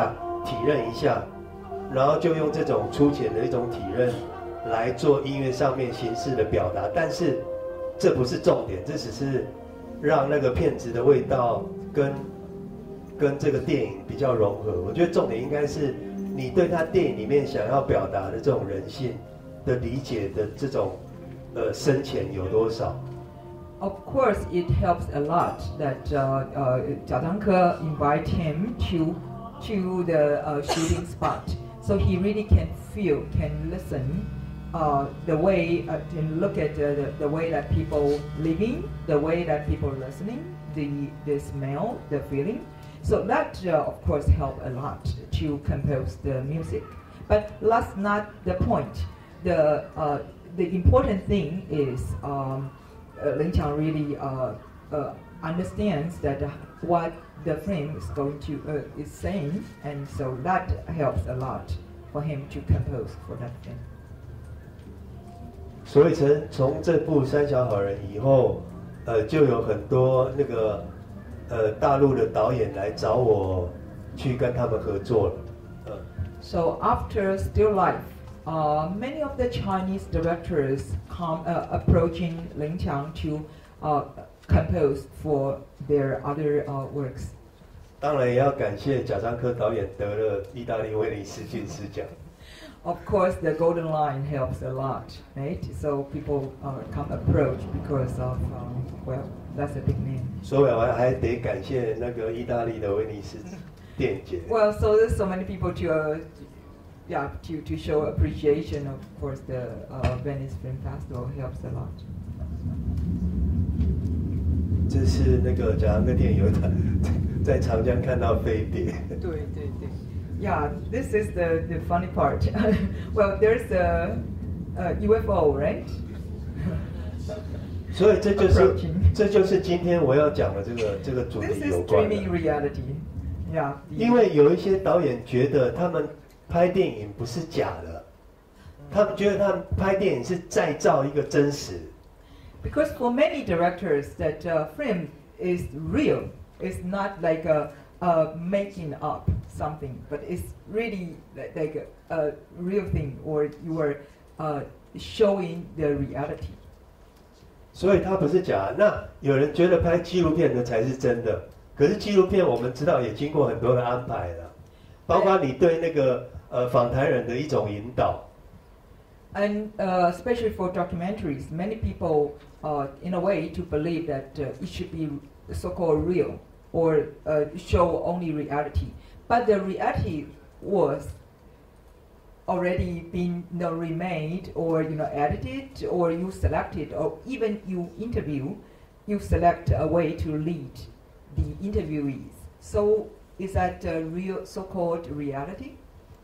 体认一下，然后就用这种粗浅的一种体认来做音乐上面形式的表达。但是这不是重点，这只是让那个片子的味道跟跟这个电影比较融合。我觉得重点应该是你对他电影里面想要表达的这种人性的理解的这种呃深浅有多少。 Of course, it helps a lot that uh, uh, Jia Zhangke invite him to to the uh, shooting spot, so he really can feel, can listen, uh, the way, uh, can look at uh, the, the way that people living, the way that people listening, the the smell, the feeling. So that uh, of course help a lot to compose the music. But that's not the point. The uh, the important thing is. Um, Uh, Lim Giong really uh, uh, understands that uh, what the film is going to uh, is saying, and so that helps a lot for him to compose for that film. 所以从从这部《三小好人》以后，呃，就有很多那个呃大陆的导演来找我去跟他们合作了。呃、 So after Still Life. Uh, many of the Chinese directors come uh, approaching Lim Giong to uh, compose for their other uh, works. 当然也要感谢贾樟柯导演得了意大利威尼斯金狮奖。 Of course, the Golden Lion helps a lot, right? So people uh, come approach because of um, well, that's a big name. 所以我还得感谢那个意大利的威尼斯电影节。 Well, so there's so many people to. Uh, Yeah, to, to show appreciation, of course, the uh, Venice Film Festival helps a lot. 这是那个贾樟柯电影有一台在长江看到飞碟。 对对对。Yeah, this is the, the funny part. Well, there's a, a U F O, right? 所以这就是这就是今天我要讲的这个这个主题有关的。 This is dreaming reality. Yeah. 因为有一些导演觉得他们拍电影不是假的，他们觉得他们拍电影是再造一个真实。 Because for many directors, that uh, film is real. It's not like a, a making up something, but it's really like a, a real thing, or you are uh, showing the reality. 所以它不是假的。那有人觉得拍纪录片的才是真的，可是纪录片我们知道也经过很多的安排了，包括你对那个。呃，访谈人的一种引导。 And uh, especially for documentaries, many people, uh, in a way, to believe that uh, it should be so-called real or uh, show only reality. But the reality was already been you know, remade or you know edited, or you selected, or even you interview, you select a way to lead the interviewees. So is that uh, real, so-called reality?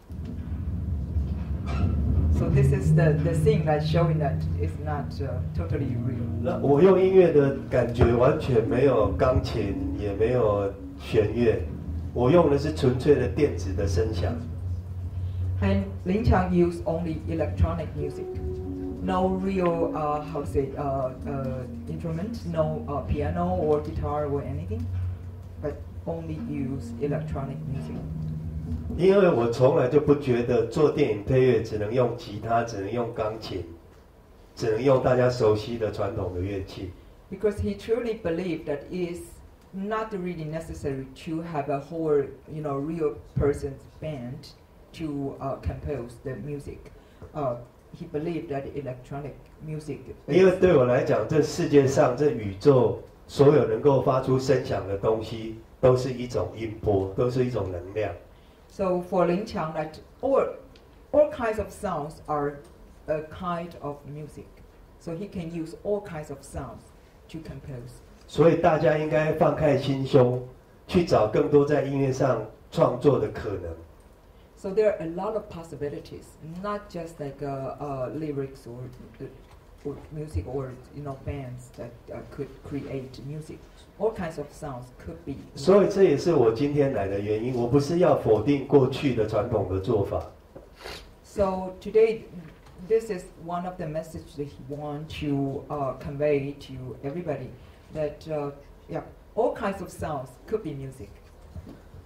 So this is the, the thing that's showing that it's not uh, totally real. 那我用音乐的感觉完全没有钢琴，也没有弦乐，我用的是纯粹的电子的声响。 And Lim Giong used only electronic music, no real uh, how to say uh, uh, instrument, no uh, piano or guitar or anything, but only use electronic music. 因为我从来就不觉得做电影配乐只能用吉他，只能用钢琴，只能用大家熟悉的传统的乐器。 Because he truly believed that it is not really necessary to have a whole, you know, real person's band to uh, compose the music. Uh, he believed that electronic music. 因为对我来讲，这世界上这宇宙所有能够发出声响的东西，都是一种音波，都是一种能量。 So for Lim Giong, that all, all kinds of sounds are a kind of music. So he can use all kinds of sounds to compose. 所以大家应该放开心胸，去找更多在音乐上创作的可能。 So there are a lot of possibilities, not just like uh, uh, lyrics or, or music or you know bands that uh, could create music. All kinds of sounds could be. 所以这也是我今天来的原因。我不是要否定过去的传统的做法。 So today, this is one of the messages that he want to uh, convey to everybody. That uh, yeah, all kinds of sounds could be music.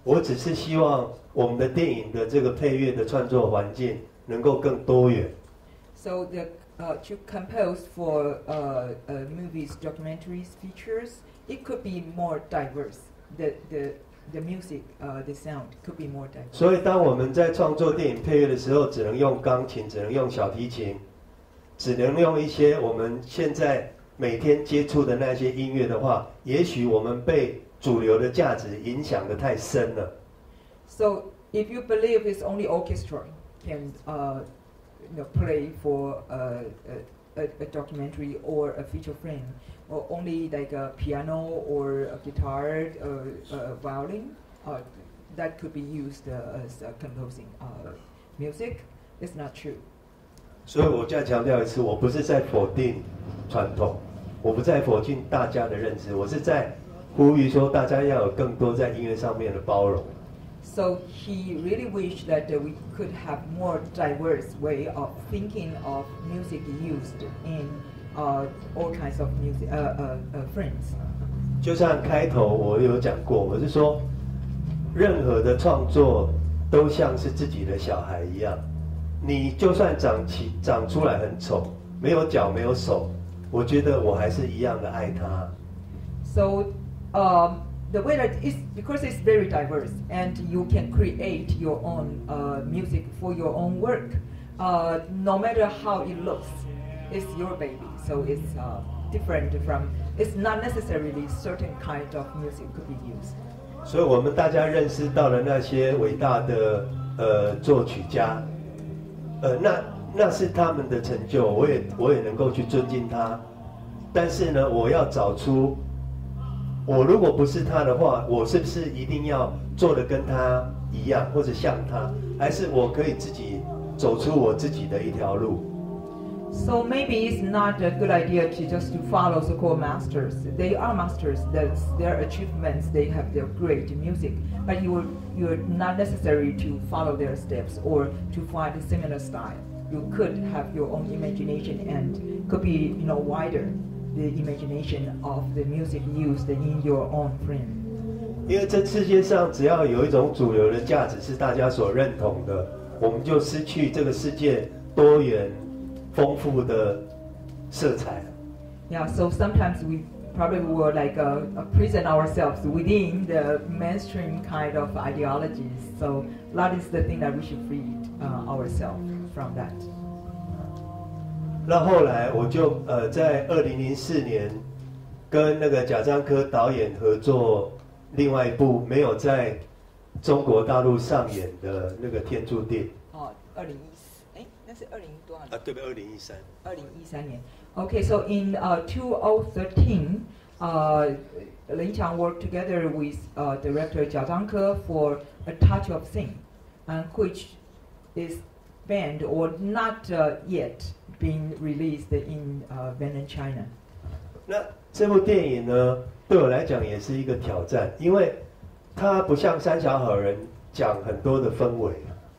我只是希望我们的电影的这个配乐的创作环境能够更多元。 So the uh, to compose for uh, uh, movies, documentaries, features, it could be more diverse. The the the music, uh, the sound could be more diverse. 所以当我们在创作电影配乐的时候，只能用钢琴，只能用小提琴，只能用一些我们现在每天接触的那些音乐的话，也许我们被主流的价值影响得太深了。 So if you believe it's only orchestra can uh, you know, play for uh, a, a, a documentary or a feature film, or only like a piano or a guitar or a violin, uh, that could be used uh, as uh, composing uh, music, it's not true. 所以我再强调一次，我不是在否定传统，我不在否定大家的认知，我是在呼吁说大家要有更多在音乐上面的包容。 So he really wished that uh, we could have more diverse way of thinking of music used in uh, all kinds of music uh, uh, uh, frames. 就像开头我有讲过，我是说，任何的创作都像是自己的小孩一样，你就算长起长出来很丑，没有脚没有手，我觉得我还是一样的爱他。 So um, the way that is because it's very diverse, and you can create your own uh, music for your own work, uh, no matter how it looks, it's your baby. So it's uh, different from. It's not necessarily certain kind of music could be used. 所以我们大家认识到了那些伟大的呃作曲家，呃，那那是他们的成就，我也我也能够去尊敬他。但是呢，我要找出，我如果不是他的话，我是不是一定要做的跟他一样，或者像他，还是我可以自己走出我自己的一条路？ So maybe it's not a good idea to just to follow so-called masters. They are masters. That's their achievements. They have their great music, but you are you're not necessary to follow their steps or to find a similar style. You could have your own imagination and could be you know wider the imagination of the music used in your own frame. 因为这世界上只要有一种主流的价值是大家所认同的，我们就失去这个世界多元。 丰富的色彩。 Yeah, so sometimes we probably will like uh, prison ourselves within the mainstream kind of ideologies. So that is the thing that we should free uh, ourselves from that. 那后来我就呃在二零零四年跟那个贾樟柯导演合作另外一部没有在中国大陆上演的那个《天注定》。 哦，二零一四，哎，那是二零多少年？ 啊，对不对？二零一三。 二零一三年。Okay, so in uh, two thousand thirteen, uh, Lim Giong worked together with uh, director Jia Zhangke for A Touch of Sin, and which is banned or not uh, yet being released in uh, Mainland China. 那这部电影呢，对我来讲也是一个挑战，因为它不像《三峡好人》讲很多的氛围。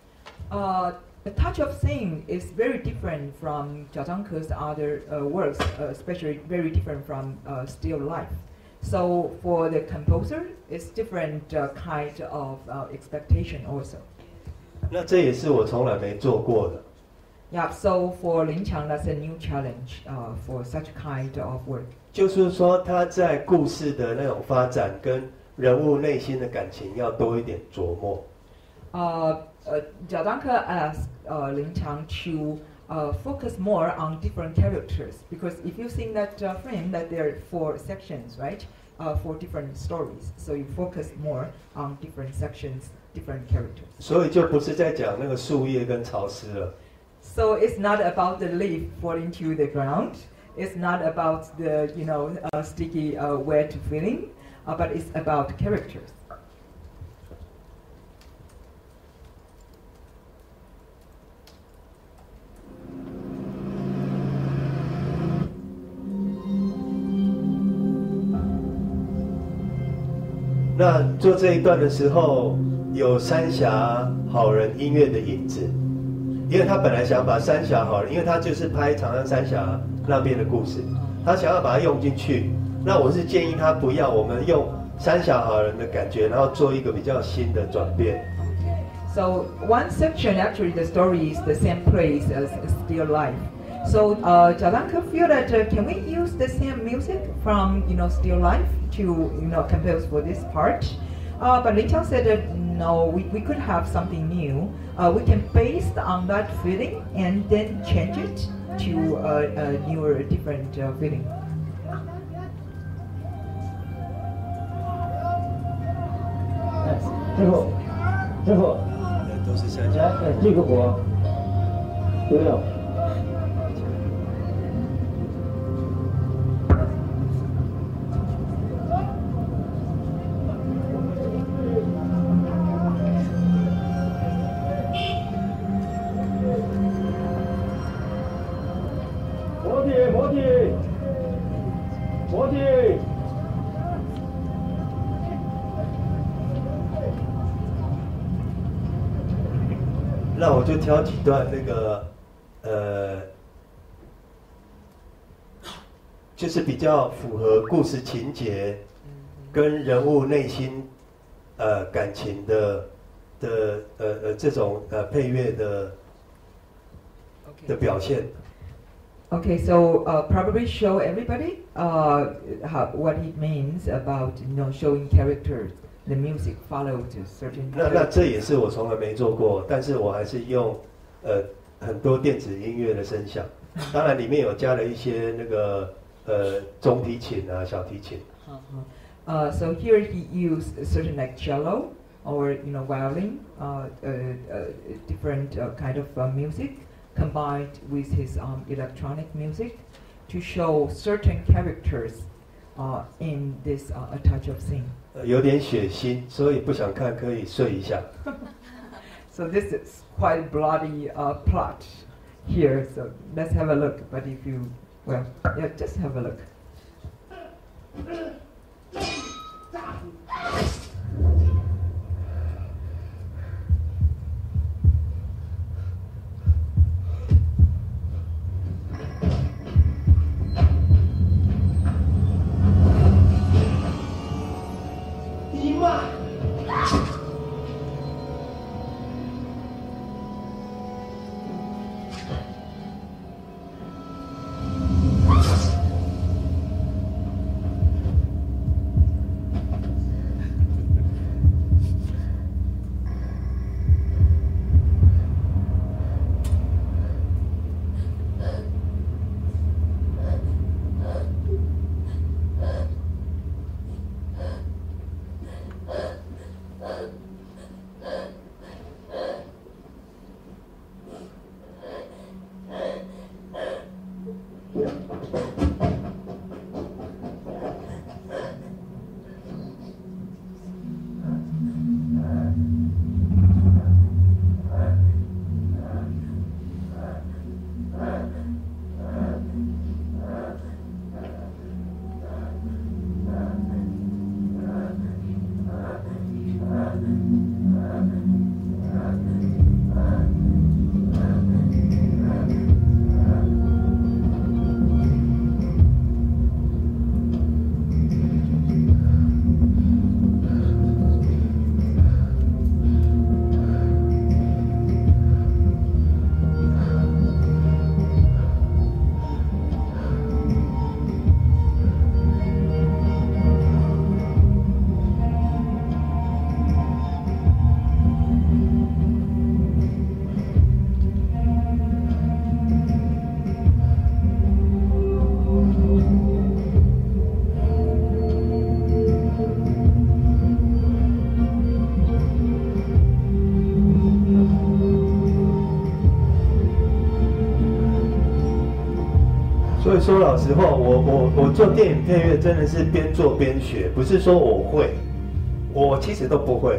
Uh, A Touch of Sin is very different from Jia Zhangke's other uh, works, uh, especially very different from uh, Still Life. So for the composer, it's different uh, kind of uh, expectation also. 那这也是我从来没做过的。 Yeah, so for Lim Giong, that's a new challenge uh, for such kind of work. 就是说，他在故事的那种发展跟人物内心的感情要多一点琢磨。 Uh, uh, Jia Zhangke asked uh, Lim Giong to uh, focus more on different characters, because if you think that uh, frame that there are four sections, right, uh, for different stories, so you focus more on different sections, different characters. 所以就不是在讲那个树叶跟潮湿了。 So it's not about the leaf falling to the ground. It's not about the you know uh, sticky uh, wet feeling, uh, but it's about characters. 那做这一段的时候，有三峡好人音乐的影子，因为他本来想把三峡好人，因为他就是拍长安三峡那边的故事，他想要把它用进去。那我是建议他不要，我们用三小好人的感觉，然后做一个比较新的转变。 So one section, actually, the story is the same place as Still Life. So uh, Jia Zhangke feel that uh, can we use the same music from you know Still Life to you know compose for this part? Uh, but Lim Giong said that no, we, we could have something new. Uh, we can based on that feeling and then change it to uh, a newer, different uh, feeling. 师傅，师傅， 都是三小。 来，呃这个火丢掉。摩铁，摩铁，摩铁。 那我就挑几段那个，呃，就是比较符合故事情节跟人物内心呃感情的的呃呃这种呃配乐的的表现。 Okay, so uh, probably show everybody uh, how, what it means about you know showing characters. The music followed a certain. 那那这也是我从来没做过，但是我还是用呃很多电子音乐的声响，当然里面有加了一些那个呃中提琴啊、小提琴。 Uh, so here he used a certain like cello or you know violin, uh, uh, uh, different uh, kind of uh, music combined with his um, electronic music to show certain characters uh, in this uh, A Touch of Sin. 有点血腥，所以不想看可以睡一下。 So this is quite bloody uh, plot here. So let's have a look. But if you, well, yeah, just have a look. 所以说老实话，我我我做电影配乐真的是边做边学，不是说我会，我其实都不会。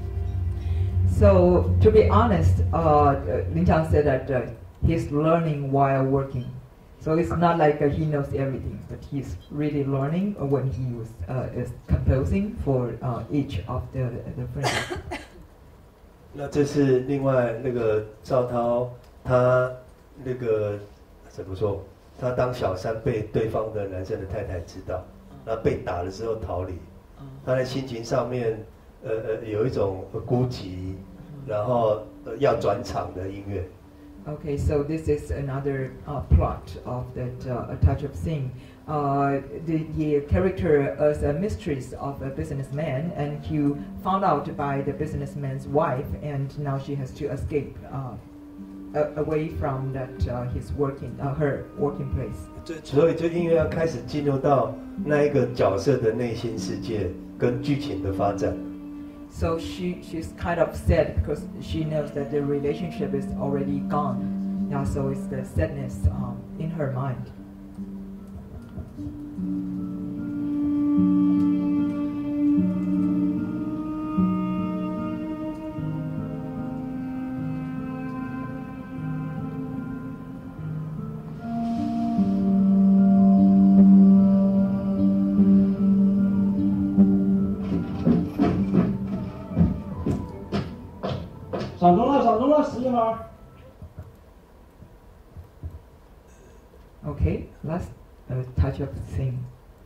So to be honest, uh, Lim Giong said that uh, he's learning while working. So it's not like uh, he knows everything, but he's really learning when he was uh, is composing for uh, each of the the frames. 那这是另外那个赵涛，他那个怎么说？他当小三被对方的男生的太太知道，那被打的时候逃离， 他的心情上面，呃呃，有一种孤寂，然后、呃、要转场的音乐。 Okay, so this is another uh, plot of that uh, A Touch of Sing. Uh, the, the character is a mistress of a businessman, and he found out by the businessman's wife, and now she has to escape uh, a, away from that uh, his working uh, her working place. 所以这音乐要开始进入到那一个角色的内心世界跟剧情的发展。 So she she's kind of sad because she knows that the relationship is already gone. Yeah, so it's the sadness um, in her mind. 闪钟了，闪钟了，十一号。 Okay, last uh, touch of sing.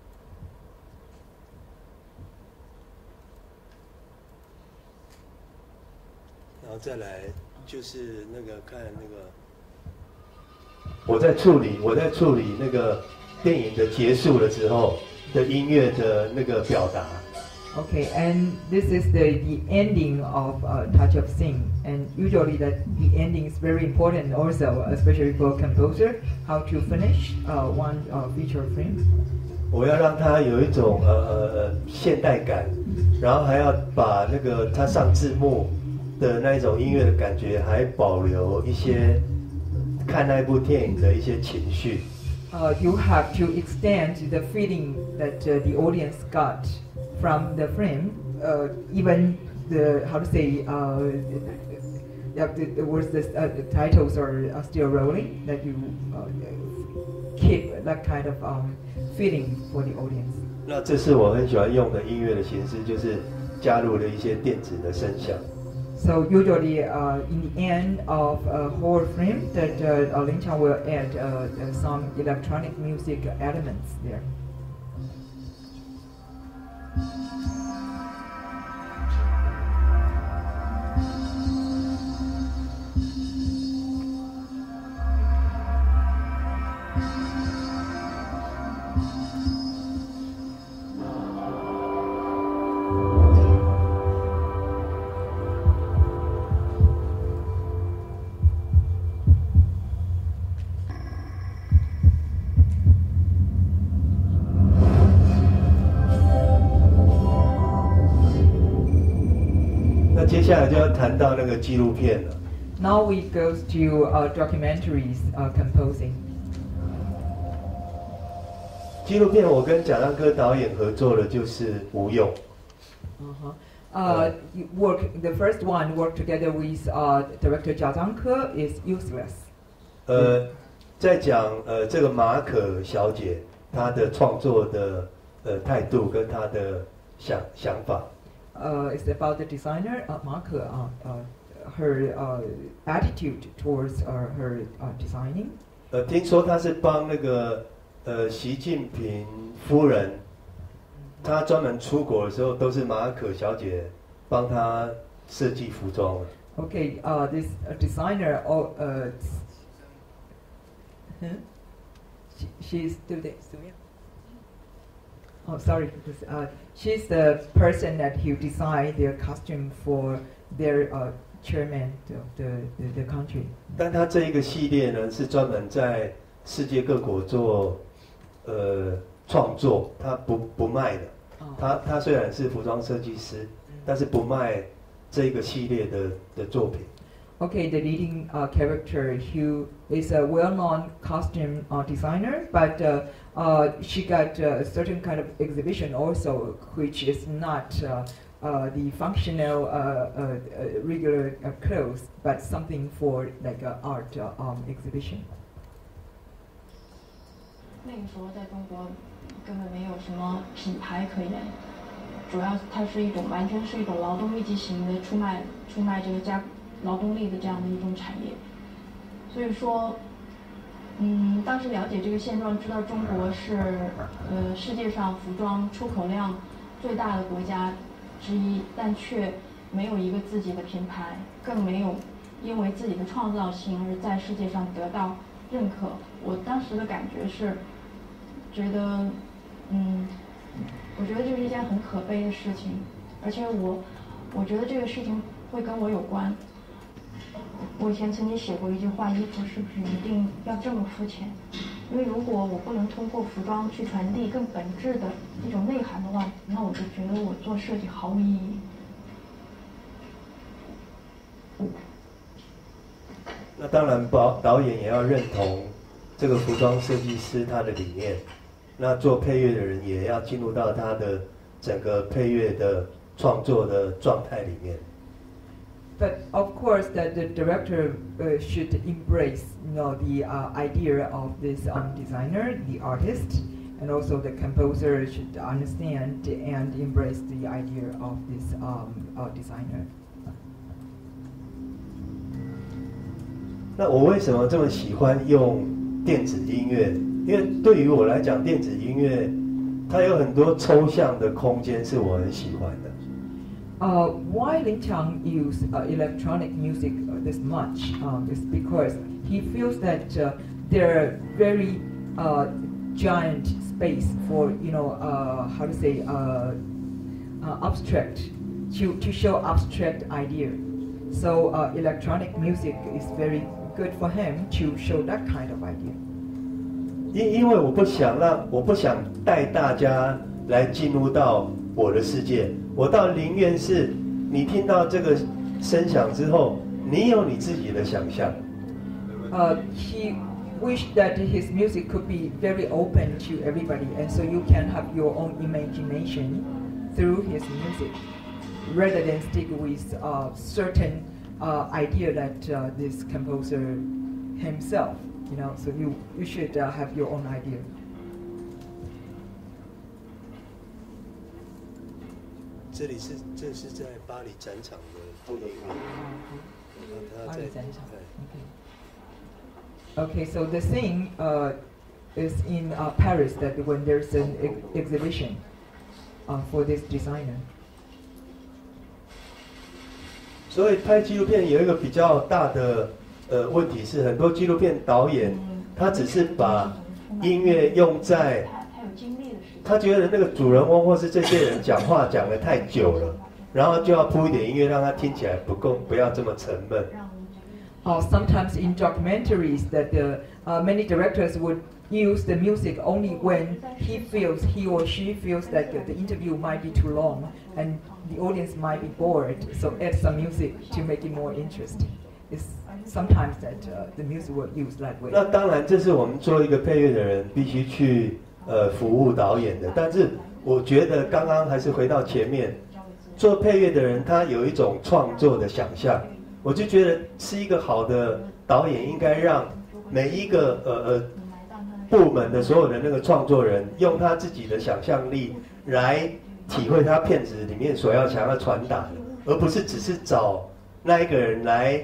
然后再来就是那个看那个，我在处理我在处理那个电影的结束的时候的音乐的那个表达。 Okay, and this is the, the ending of uh, Touch of Sing, and usually that the ending is very important also, especially for a composer, how to finish uh, one uh, feature film. 我要让它有一种呃呃呃现代感，然后还要把那个它上字幕的那一种音乐的感觉，还保留一些看那部电影的一些情绪。 Uh, you have to extend the feeling that uh, the audience got from the film, uh, even the how to say, uh, the, the, the words, the, uh, the titles are, are still rolling. That you uh, keep that kind of um, feeling for the audience. 那这是我很喜欢用的音乐的形式，就是加入了一些电子的声响。 So usually, uh, in the end of a horror film, that uh, Lim Giong will add uh, uh, some electronic music elements there. 接下来就要谈到那个纪录片了。 Now we goes to uh, documentaries uh, composing. 纪录片我跟贾樟柯导演合作的就是无用。 Uh-huh. Uh, you work the first one work together with uh, director Jia Zhangke is useless. 呃，在讲呃这个马可小姐她的创作的呃态度跟她的想想法。 Uh, it's about the designer uh, Marke, uh, uh, her uh, attitude towards uh, her uh, designing. 呃，听说她是帮那个呃习近平夫人，她专门出国的时候都是马可小姐帮她设计服装。 Okay, uh, this uh, designer, oh, uh, huh? she, she's still there, still there. Oh, sorry, because uh, she's the person that who designed their costume for their uh, chairman of the, the, the country. 但她这一个系列呢，是专门在世界各国做呃创作，她不不卖的。她她虽然是服装设计师，但是不卖这个系列的的作品。 Okay, the leading uh, character who is a well-known costume uh, designer, but uh, uh, she got uh, a certain kind of exhibition also, which is not uh, uh, the functional uh, uh, regular uh, clothes, but something for like an art uh, um, exhibition. 那个时候在中国根本没有什么品牌可言，主要它是一种完全是一种劳动密集型的出卖出卖这个加劳动力的这样的一种产业，所以说，嗯，当时了解这个现状，知道中国是呃世界上服装出口量最大的国家之一，但却没有一个自己的品牌，更没有因为自己的创造性而在世界上得到认可。我当时的感觉是，觉得，嗯，我觉得这是一件很可悲的事情，而且我，我觉得这个事情会跟我有关。我以前曾经写过一句话：衣服是不是一定要这么肤浅？因为如果我不能通过服装去传递更本质的一种内涵的话，那我就觉得我做设计毫无意义。 那当然，导导演也要认同这个服装设计师他的理念。那做配乐的人也要进入到他的整个配乐的创作的状态里面。 But of course, that the director uh, should embrace, you know, the uh, idea of this um, designer, the artist, and also the composer should understand and embrace the idea of this um, uh, designer. 那我为什么这么喜欢用电子音乐？因为对于我来讲，电子音乐它有很多抽象的空间是我很喜欢的。 Uh, why Lim Giong use uh, electronic music uh, this much um, is because he feels that uh, there are very uh, giant space for, you know, uh, how to say, uh, uh, abstract, to, to show abstract idea. So uh, electronic music is very good for him to show that kind of idea. 因因为我不想让，我不想带大家来进入到我的世界。我倒宁愿是，你听到这个声响之后，你有你自己的想象。 Uh, he wished that his music could be very open to everybody, and so you can have your own imagination through his music, rather than stick with a certain uh, idea that uh, this composer himself, you know. So you you should uh, have your own idea. 这里是这是在巴黎展场的投影幕， 巴黎展场。Okay, so the thing uh, is in uh, Paris that when there's an ex exhibition uh, for this designer. 所以拍纪录片有一个比较大的呃问题是，很多纪录片导演他只是把音乐用在。他觉得那个主人翁或是这些人讲话讲得太久了，然后就要铺一点音乐，让他听起来不够，不要这么沉闷。 Uh, sometimes in documentaries that the, uh, many directors would use the music only when he feels, he or she feels that the, the interview might be too long and the audience might be bored, so add some music to make it more interesting. It's sometimes that uh, the music will use that way. 那当然，这是我们做一个配乐的人必须去。呃，服务导演的，但是我觉得刚刚还是回到前面，做配乐的人他有一种创作的想象，我就觉得是一个好的导演应该让每一个呃呃部门的所有的那个创作人用他自己的想象力来体会他片子里面所要想要传达的，而不是只是找那一个人来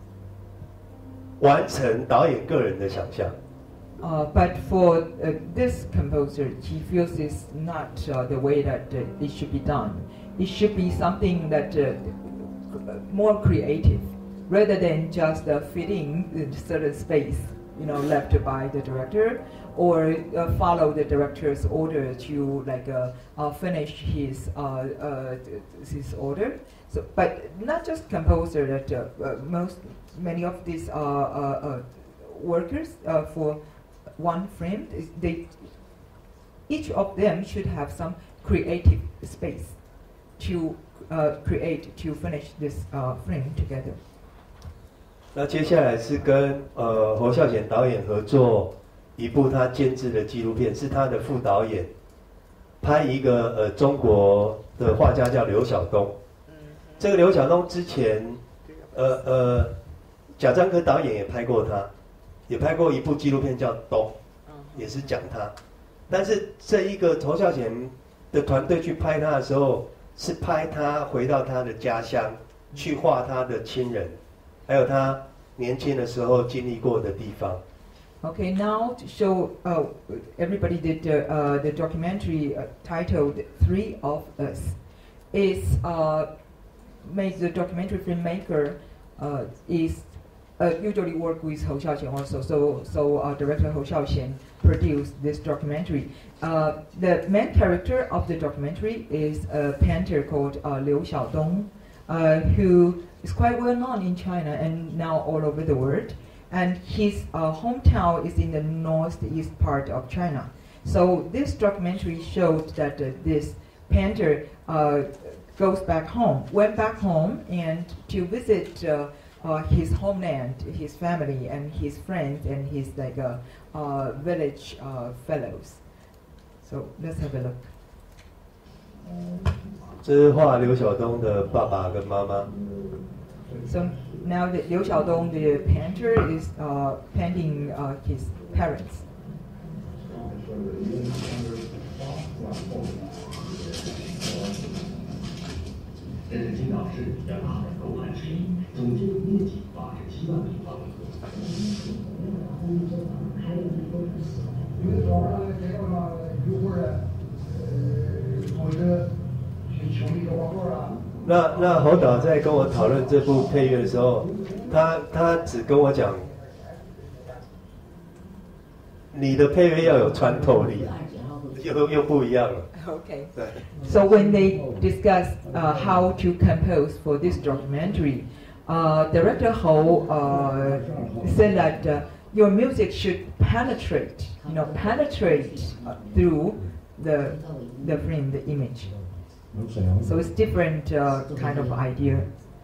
完成导演个人的想象。 Uh, but for uh, this composer, he feels it's not uh, the way that uh, it should be done. It should be something that uh, more creative, rather than just uh, fitting in certain space, you know, left by the director, or uh, follow the director's order to like uh, uh, finish his uh, uh, his order. So, but not just composer. That uh, uh, most many of these uh, uh, uh, workers uh, for one frame, they each of them should have some creative space to uh, create to finish this uh, frame together. 那接下来是跟呃侯孝贤导演合作一部他监制的纪录片，是他的副导演拍一个呃中国的画家叫刘晓东。这个刘晓东之前呃呃贾樟柯导演也拍过他。也拍过一部纪录片叫《东》，也是讲他。但是这一个侯孝贤的团队去拍他的时候，是拍他回到他的家乡，去画他的亲人，还有他年轻的时候经历过的地方。 Okay, now to show uh, everybody that uh, uh, the documentary uh, titled Three of Us is uh, made the documentary filmmaker uh, is uh, usually work with Hou Hsiao-Hsien also. So, so uh, director Hou Hsiao-Hsien produced this documentary. Uh, the main character of the documentary is a painter called uh, Liu Xiaodong, uh, who is quite well known in China and now all over the world. And his uh, hometown is in the northeast part of China. So this documentary showed that uh, this painter uh, goes back home, went back home and to visit uh, uh, his homeland, his family and his friends and his like uh, uh, village uh, fellows. So let's have a look. 这是画刘晓东的爸爸跟妈妈。 So now that Liu Xiaodong, the painter, is uh, painting uh, his parents. Thank you. 那那侯导在跟我讨论这部配乐的时候，他他只跟我讲，你的配乐要有穿透力，又又不一样了。 Okay. 对。 So when they discuss uh, how to compose for this documentary, uh, director Hou uh, said that uh, your music should penetrate, you know, penetrate uh, through the the frame, the image. So it's different uh, kind of idea.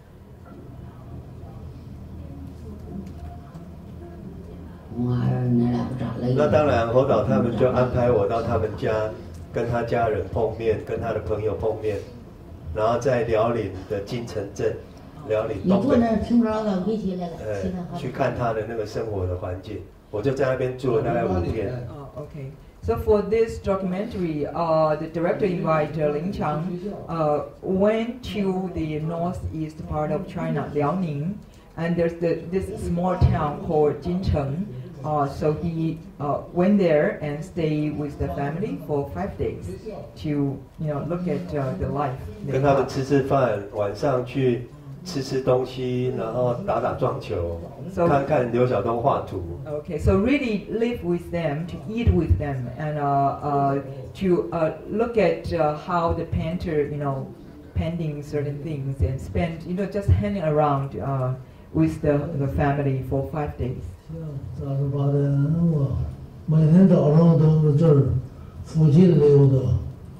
那当然，侯导他们就安排我到他们家，跟他家人碰面，跟他的朋友碰面，然后在辽宁的金城镇，辽宁东北，呃，去看他的那个生活的环境。我就在那边住了大概五天。 Oh, okay. So for this documentary, uh, the director invited uh, Lim Giong uh, went to the northeast part of China, Liaoning, and there's the, this small town called Jincheng. Uh, so he uh, went there and stayed with the family for five days to, you know, look at uh, the life. 跟他们吃吃饭，晚上去吃吃东西，然后打打撞球， So, 看看刘晓东画图。 Okay, so really live with them, to eat with them, and uh, uh, to uh, look at uh, how the painter, you know, painting certain things, and spend, you know, just hanging around uh, with the, the family for five days. 早上八点，我每天早上都这儿附近溜达，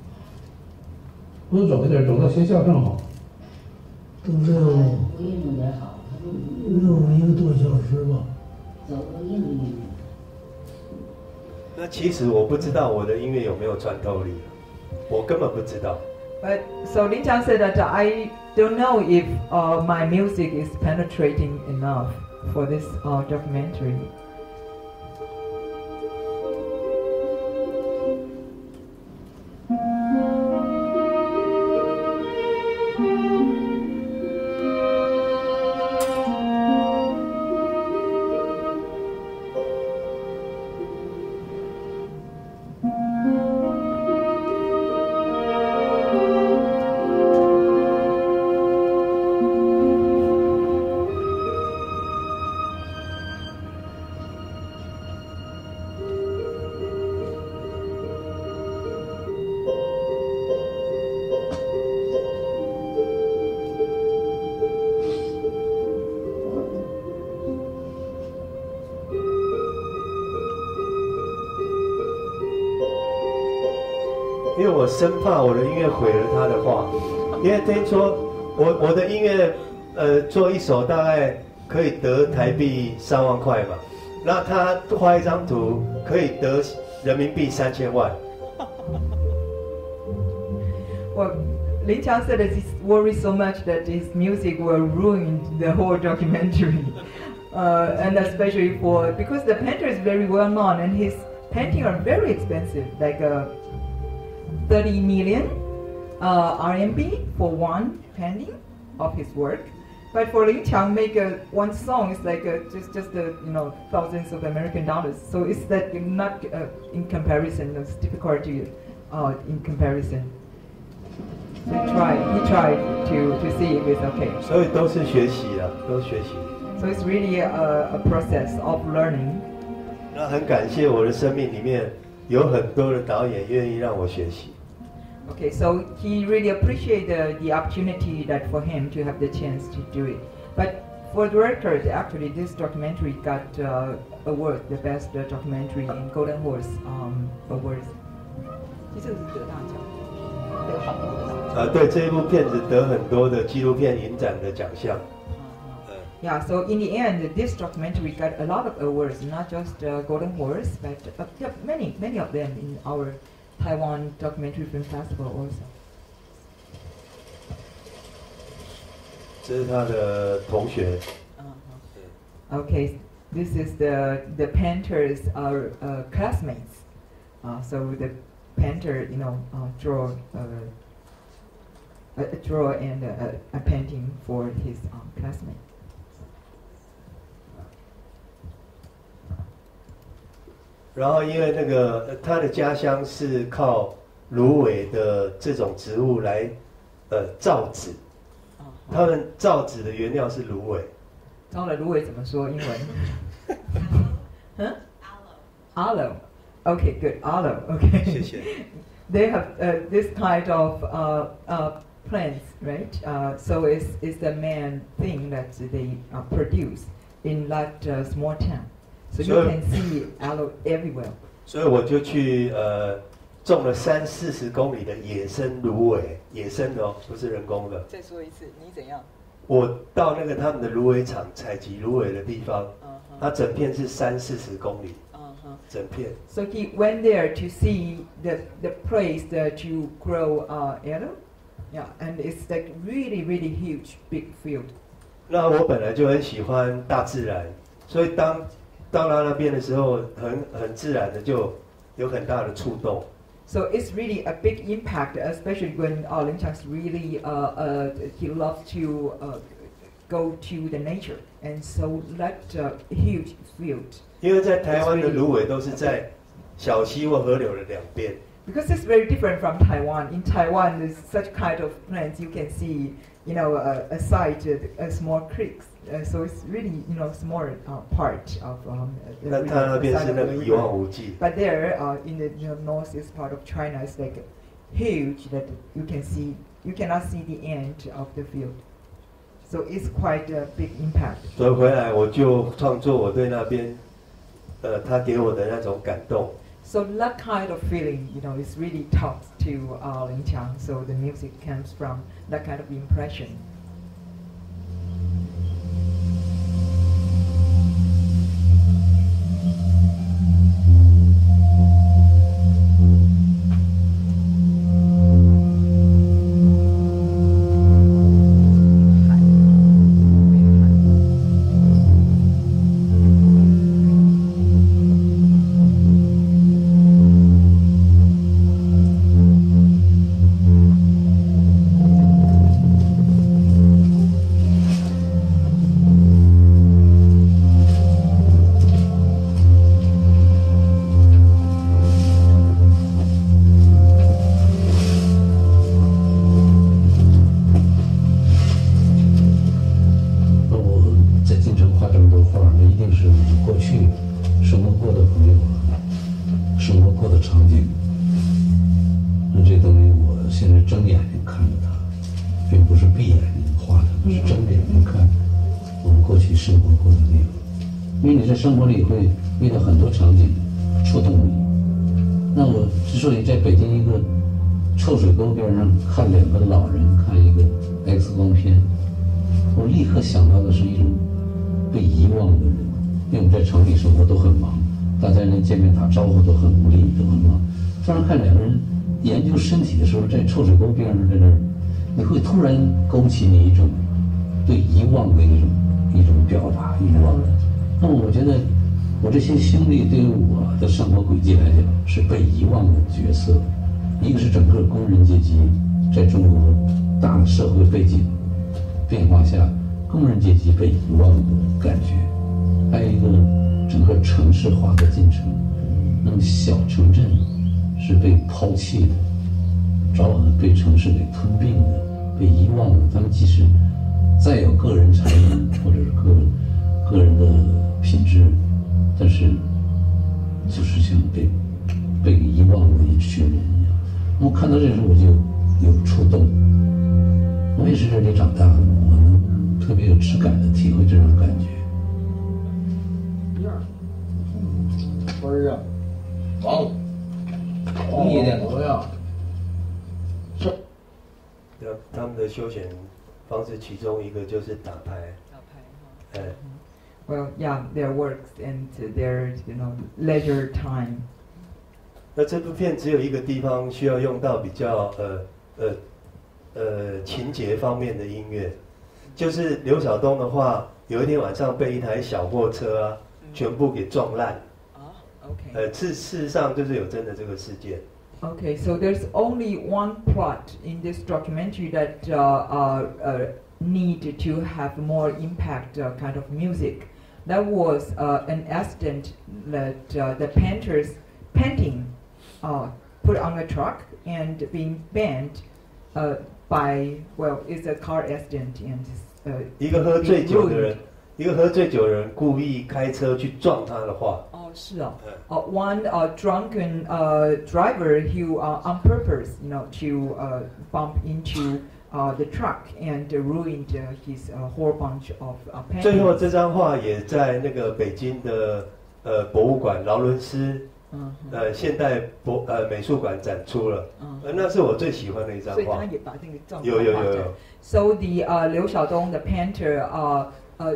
多走一点，走到学校正好。 都溜溜一个多小时吧。 那其实我不知道我的音乐有没有穿透力，我根本不知道。 But so Lim Giong said that I don't know if uh, my music is penetrating enough for this uh, documentary. 因为我生怕我的音乐毁了他的画，因为听说我我的音乐，呃，做一首大概可以得台币三万块嘛，那他画一张图可以得人民币三千万。 Well, Lim Giong said that he's worried so much that his music will ruin the whole documentary, uh, and especially for because the painter is very well known and his paintings are very expensive, like uh, thirty million uh, R M B for one painting of his work, But for Lim Giong, make a one song is like a, just just a, you know thousands of American dollars. So it's that not uh, in comparison. It's difficulty uh, in comparison. So he tried. He tried to to see if it's okay. 所以都是学习啊，都是学习。 So it's really a, a process of learning. 那很感谢我的生命里面有很多的导演愿意让我学习。 Okay, so he really appreciated the, the opportunity that for him to have the chance to do it. But for the record, actually, this documentary got uh, award, the best uh, documentary in Golden Horse um, Awards. 其实是得大奖，得好多的奖。 啊，对，这一部片子得很多的纪录片影展的奖项。 Yeah, so in the end, this documentary got a lot of awards, not just uh, Golden Horse, but uh, yeah, many, many of them in our Taiwan Documentary Film Festival also. 这是他的同学。 Uh-huh. Okay, this is the the painters are uh, classmates. Uh, so the painter, you know, uh, draw uh, a, a draw and a, a painting for his um, classmate. 然后因为那个他的家乡是靠芦苇的这种植物来呃造纸，他们造纸的原料是芦苇。 造了芦苇怎么说英文？嗯 ？Aloe. Okay, good. Aloe. Okay. 谢谢。 They have uh, this kind of uh, uh, plants, right? Uh, so it's, it's the main thing that they uh, produce in that uh, small town. So you can see aloe everywhere. 所以我就去呃种了三四十公里的野生芦苇，野生的哦，不是人工的。 再说一次，你怎样？ 我到那个他们的芦苇场采集芦苇的地方， uh-huh. 它整片是三四十公里， uh-huh. 整片。 So he went there to see the the place that you grow uh, aloe, yeah, and it's like really really huge big field. 那我本来就很喜欢大自然，所以当到了那边的时候，很很自然的就有很大的触动。 So it's really a big impact, especially when uh, Lim Giong's really uh, uh, he loves to uh, go to the nature, and so that uh, huge field. 因为在台湾的芦苇都是在小溪或河流的两边。 Because it's very different from Taiwan. In Taiwan, there's such kind of plants you can see, you know, uh, aside uh, uh, small creeks. Uh, so it's really, you know, small uh, part of um, the, 那它那边是那个一望无际。 But there, uh, in the you know, northeast part of China, it's like huge that you can see, you cannot see the end of the field. So it's quite a big impact. 所以回来我就创作我对那边，呃，他给我的那种感动。 So that kind of feeling, you know, is really talks to uh, Lim Giong. So the music comes from that kind of impression. 工人阶级被遗忘的感觉，还有一个整个城市化的进程，那么小城镇是被抛弃的，早晚被城市给吞并的，被遗忘了。他们即使再有个人才能或者是个人个人的品质，但是就是像被被遗忘的一群人一样。我看到这时候我就有触动。我也是这里长大的，我能特别有质感的体会这种感觉。 一样，分儿啊，王，红一点怎么样？是。 那他们的休闲方式，其中一个就是打牌。 打牌， 哎。 Well, yeah, their works and their, you know, leisure time. 那这部片只有一个地方需要用到比较呃呃呃情节方面的音乐，就是刘晓东的话，有一天晚上被一台小货车啊全部给撞烂。 啊 ，OK。 呃，事事实上就是有真的这个事件。 Okay, so there's only one plot in this documentary that uh, uh, uh, need to have more impact uh, kind of music. That was uh, an accident that uh, the painters painting uh, put on a truck and being banned uh, by, well, it's a car accident and uh, 一个喝醉酒的人，一个喝醉酒的人故意开车去撞他的话。 哦，是啊。Uh, one uh, drunken uh, driver who uh, on purpose, you know, to uh, bump into uh, the truck and uh, ruined uh, his uh, whole bunch of uh, paintings. 最后这张画也在那个北京的呃博物馆劳伦斯。嗯、呃，现代博呃美术馆展出了，嗯、呃，那是我最喜欢的一张画。 所以他也把那个照有有有有。 So the uh, Liu Xiaodong, the painter, uh, uh,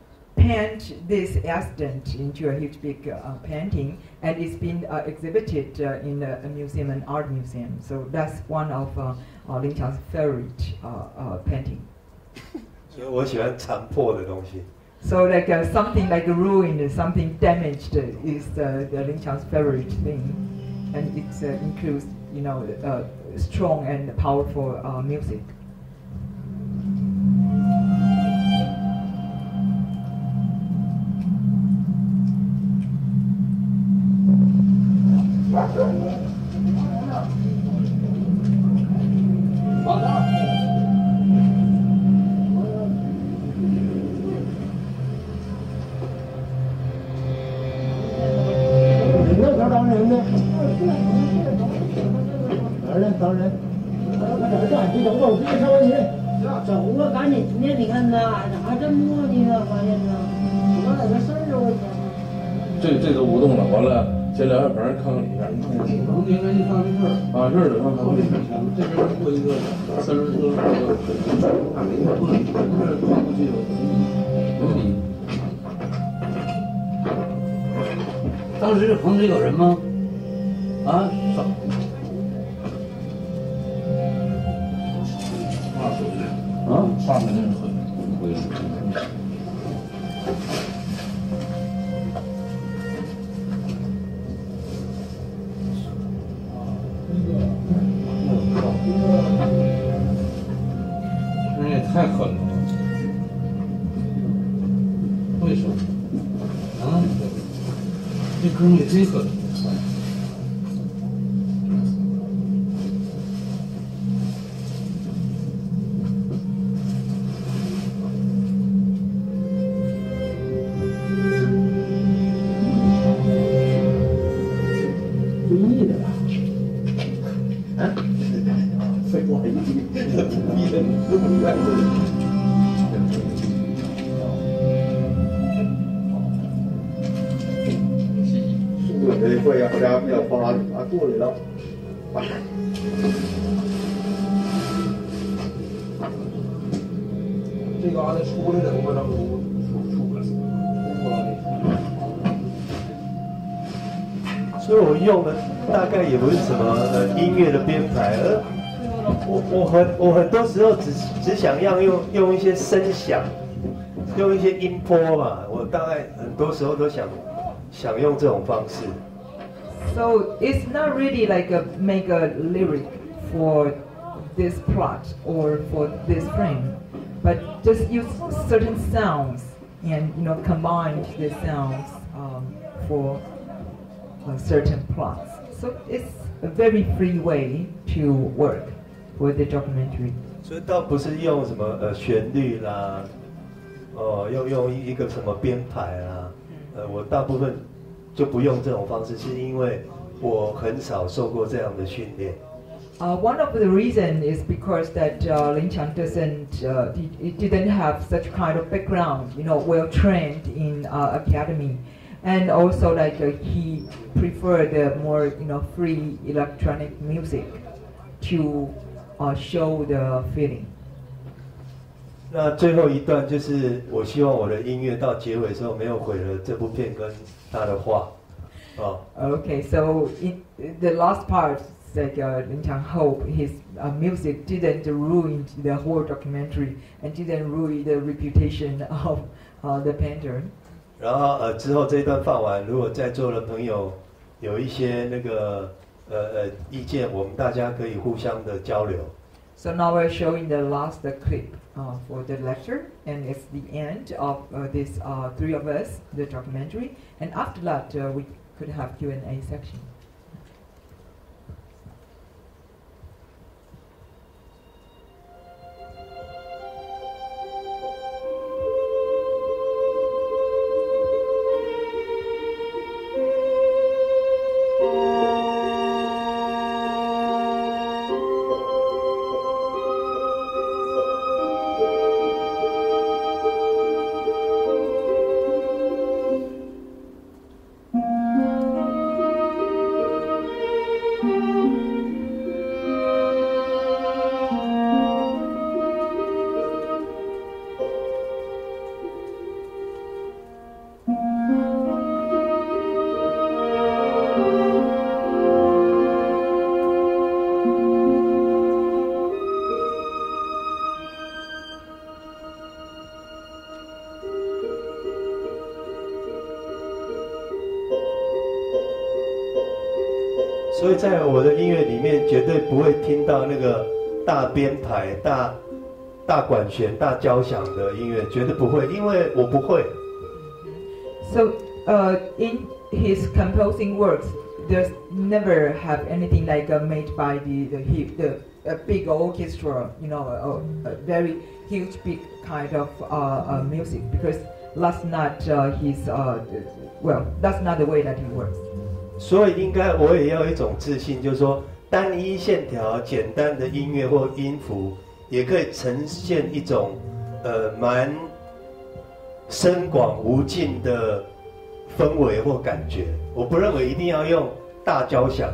paint this accident into a huge big uh, painting, and it's been uh, exhibited uh, in a, a museum, an art museum. So that's one of uh, uh, Lin Qiang's favorite uh, uh, painting. 所以我喜欢残破的东西。 So like uh, something like ruined, something damaged is uh, the Lin Qiang's favorite thing, and it uh, includes, you know, uh, strong and powerful uh, music. 这这都不动了，完了先聊下盆，看看里边。能应该就干这事儿，把事儿的看看里边。这边过一个三轮车，大没过，这跨过去有有理。当时棚里有人吗？啊，少。话说的啊，话说的是回回来。人也太狠了，为什么？啊，这哥们也忒狠。故意的吧？啊？废话一句，故意的，都不怪我。这会要要要发发过来了，这嘎达出来了，我他们出出不来，出不来。 所以我用的大概也不是什么呃音乐的编排，而我我很我很多时候只只想要用用一些声响，用一些音波嘛，我大概很多时候都想想用这种方式。 So it's not really like a make a lyric for this plot or for this frame. but just use certain sounds and you know combine the sounds um, for uh, certain plots. So it's a very free way to work with the documentary. 所以倒不是用什么呃旋律啦，哦，用用一个什么编排啦，呃，我大部分就不用这种方式，是因为我很少受过这样的训练。 Uh, one of the reasons is because that uh, Lim Giong doesn't, uh, it didn't have such kind of background, you know, well trained in uh, academy, and also like uh, he preferred the more, you know, free electronic music to uh, show the feeling. 那最后一段就是我希望我的音乐到结尾的时候没有毁了这部片跟他的画，哦。 Okay, so in the last part. Like uh, Lim Giong hope his uh, music didn't ruin the whole documentary and didn't ruin the reputation of uh, the painter. 然后呃之后这一段放完，如果在座的朋友有一些那个呃呃意见，我们大家可以互相的交流。 So now we're showing the last uh, clip uh, for the lecture, and it's the end of uh, this uh, three of us, the documentary, and after that uh, we could have Q and A section. 所以在我的音乐里面，绝对不会听到那个大编排、大大管弦、大交响的音乐，绝对不会，因为我不会。 So, uh, in his composing works, there's never have anything like uh, made by the the, the a big orchestra, you know, a, a very huge, big kind of uh, uh, music, because that's not uh, his. Uh, well, that's not the way that he works. 所以应该我也要有一种自信，就是说单一线条、简单的音乐或音符，也可以呈现一种呃蛮深广无尽的氛围或感觉。我不认为一定要用大交响。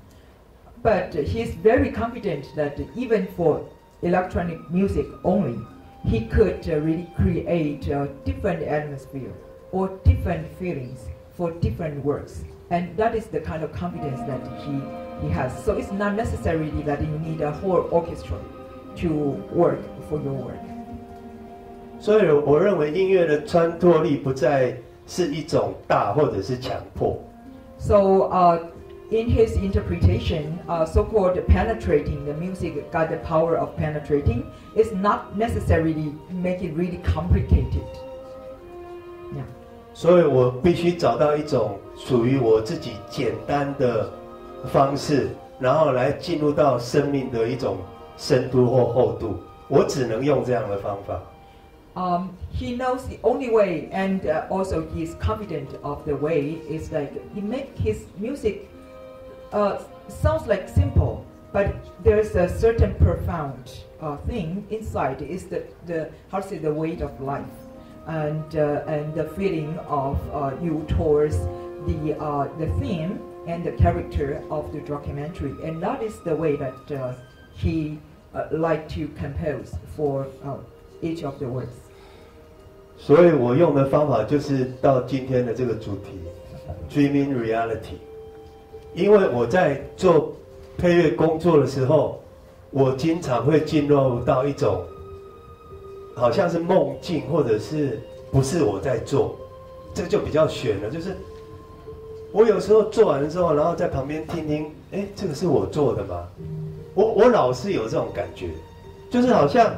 But he's very confident that even for electronic music only, he could uh, really create a different atmosphere or different feelings for different works. And that is the kind of confidence that he, he has. So it's not necessarily that you need a whole orchestra to work for your work. 所以我认为音乐的穿透力不再是一种大或者是强迫。 So uh, in his interpretation, uh, so-called penetrating, the music got the power of penetrating. It's not necessarily make it really complicated. Yeah. 所以我必须找到一种属于我自己简单的方式，然后来进入到生命的一种深度或厚度。我只能用这样的方法。 Um, he knows the only way, and uh, also he is confident of the way. Is like he make his music uh, sounds like simple, but there's a certain profound uh, thing inside. Is the the how to say the weight of life. And uh, and the feeling of uh, you towards the uh, the theme and the character of the documentary, and that is the way that uh, he uh, like to compose for uh, each of the works. 所以我用的方法就是到今天的这个主题 ，Dreaming Reality。因为我在做配乐工作的时候，我经常会进入到一种。好像是梦境，或者是不是我在做，这个就比较悬了。就是我有时候做完之后，然后在旁边听听，哎，这个是我做的吗？我我老是有这种感觉，就是好像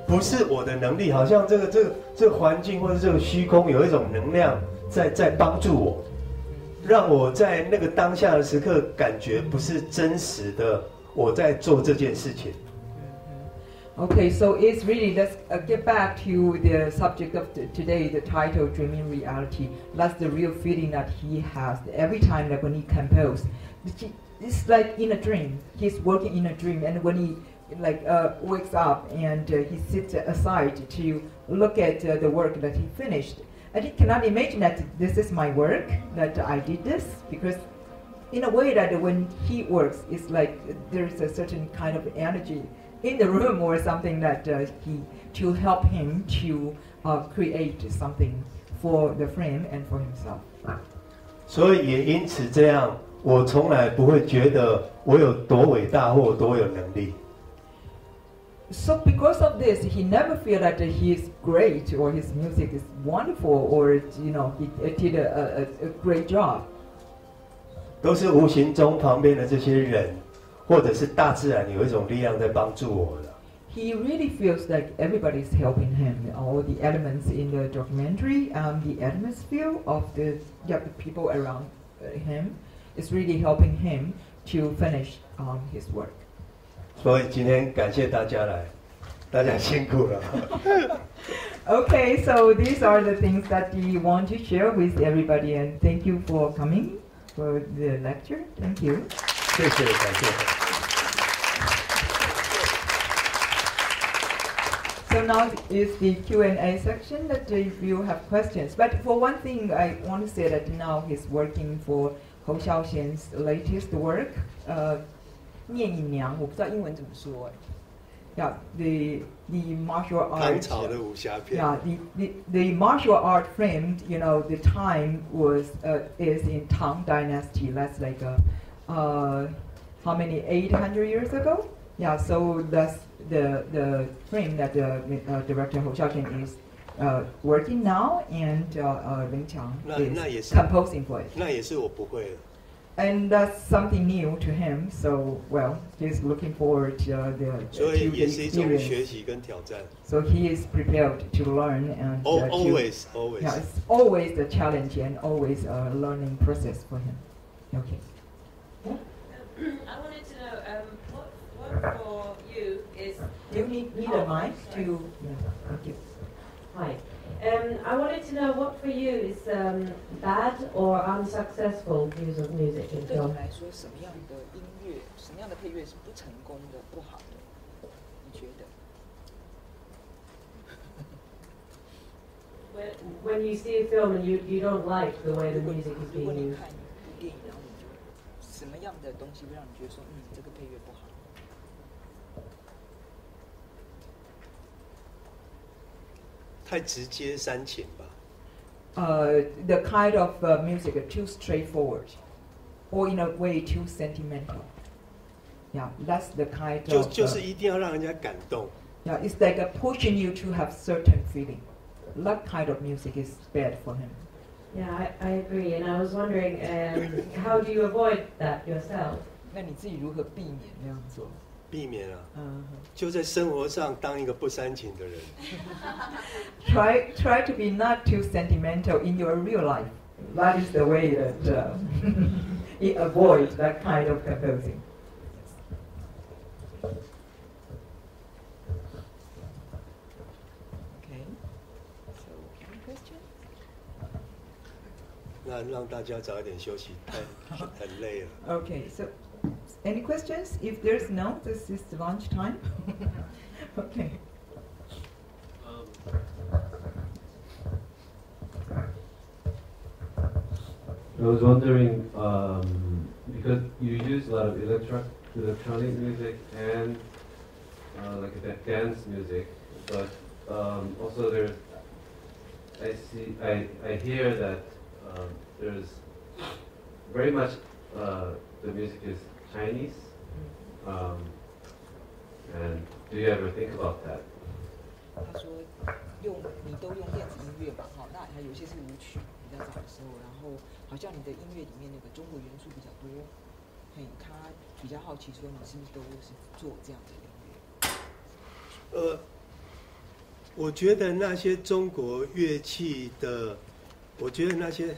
不是我的能力，好像这个这个这个环境或者这个虚空有一种能量在在帮助我，让我在那个当下的时刻感觉不是真实的我在做这件事情。 Okay, so it's really, let's uh, get back to the subject of the, today, the title, Dreaming Reality. That's the real feeling that he has every time that when he composes. It's like in a dream. He's working in a dream, and when he like uh, wakes up and uh, he sits aside to look at uh, the work that he finished, and he cannot imagine that this is my work, that I did this, because in a way that when he works, it's like there's a certain kind of energy in the room or something that uh, he to help him to uh, create something for the frame and for himself. 所以也因此这样，我从来不会觉得我有多伟大或多有能力。 So because of this, he never feel that he is great or his music is wonderful or you know he did a, a, a great job. 都是无形中旁边的这些人。或者是大自然有一种力量在帮助我的。 He really feels like everybody is helping him. All the elements in the documentary, um, the atmosphere of the, yeah, the people around him, is really helping him to finish um, his work. 所以今天感谢大家来，大家辛苦了。 Okay, so these are the things that we want to share with everybody, and thank you for coming for the lecture. Thank you. 谢谢，感谢。 So now is the Q and A section that if you have questions. But for one thing, I want to say that now he's working for Hou Hsiao-Hsien's latest work. Uh, 念影娘，我不知道英文怎么说哎。Yeah, the the martial art. 唐朝的武侠片。 Yeah, the, the the martial art framed. You know, the time was uh, is in Tang Dynasty. That's like a. Uh, how many? eight hundred years ago? Yeah, so that's the the frame that the uh, director Hou Hsiao-Hsien is uh, working now, and uh, uh, Lim Giong is composing for it. 那也是我不会的。 And that's something new to him. So well, he's looking forward to uh, the, so to the experience. So he is prepared to learn and oh, uh, always, to, always. Yeah, it's always a challenge and always a learning process for him. Okay. I wanted to know um, what, what for you is. You need, need a mic to. Yeah, thank you. Hi. Um, I wanted to know what for you is um, bad or unsuccessful use of music in film. 对你来说，什么样的音乐、什么样的配乐是不成功的、不好的？你觉得？ When, when you see a film and you, you don't like the way the music is being used. 电影，然后你觉得什么样的东西会让你觉得说，嗯，这个配乐不好？ 太直接煽情吧。 Uh, the kind of uh, music too straightforward, or in a way too sentimental. Yeah, that's the kind 就 of. 就是一定要让人家感动。 Yeah, it's like a pushing you to have certain feeling. That kind of music is bad for him. Yeah, I, I agree, and I was wondering, um, how do you avoid that yourself? 那你自己如何避免那样做？ 避免啊， Uh-huh. 就在生活上当一个不煽情的人。 Try try to be not too sentimental in your real life. That is the way that uh, you avoid that kind of composing. Okay. So, any questions? 那让大家早一点休息，太很累了。 Okay, so any questions? If there's no, this is lunch time. Okay. I was wondering, um, because you use a lot of electro electronic music and uh, like a dance music, but um, also there's, I see, I, I hear that um, there's very much uh, the music is Chinese, um, and do you ever think about that? 他说用你都用电子音乐嘛，哈，那还有一些是舞曲，比较早的时候，然后好像你的音乐里面那个中国元素比较多，嘿，他比较好奇说你是不是都是做这样的音乐？ 呃， 我觉得那些中国乐器的，我觉得那些，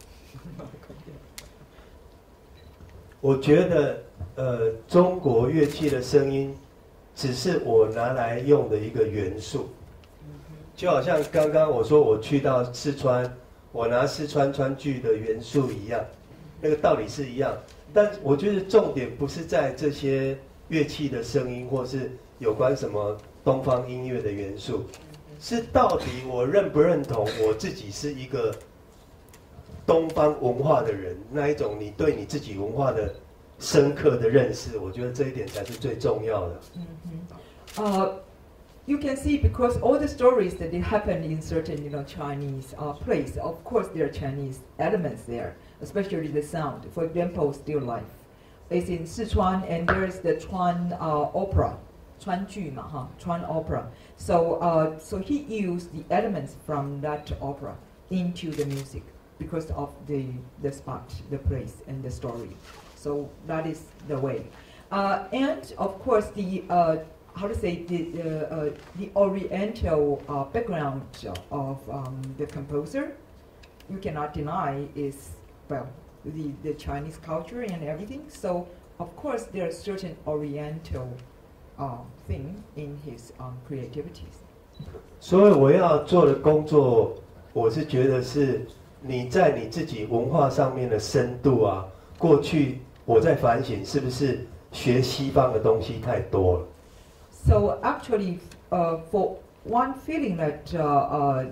我觉得呃，中国乐器的声音，只是我拿来用的一个元素。就好像刚刚我说我去到四川，我拿四川川剧的元素一样，那个道理是一样。但我觉得重点不是在这些乐器的声音，或是有关什么东方音乐的元素，是到底我认不认同我自己是一个东方文化的人，那一种你对你自己文化的深刻的认识，我觉得这一点才是最重要的。 嗯哼，呃。You can see because all the stories that they happen in certain, you know, Chinese uh, place, of course there are Chinese elements there, especially the sound. For example, Still Life. It's in Sichuan and there's the Chuan uh, opera, Chuan Ju ma, huh? Chuan opera. So, uh, so he used the elements from that opera into the music because of the, the spot, the place and the story. So that is the way. Uh, and of course the uh, how to say, the, uh, uh, the Oriental uh, background of um, the composer, you cannot deny is, well, the, the Chinese culture and everything. So, of course, there are certain Oriental uh, thing in his um, creativities. 所以我要做的工作，我是觉得是你在你自己文化上面的深度啊。过去我在反省，是不是学西方的东西太多了？ So actually, uh, for one feeling that uh, uh,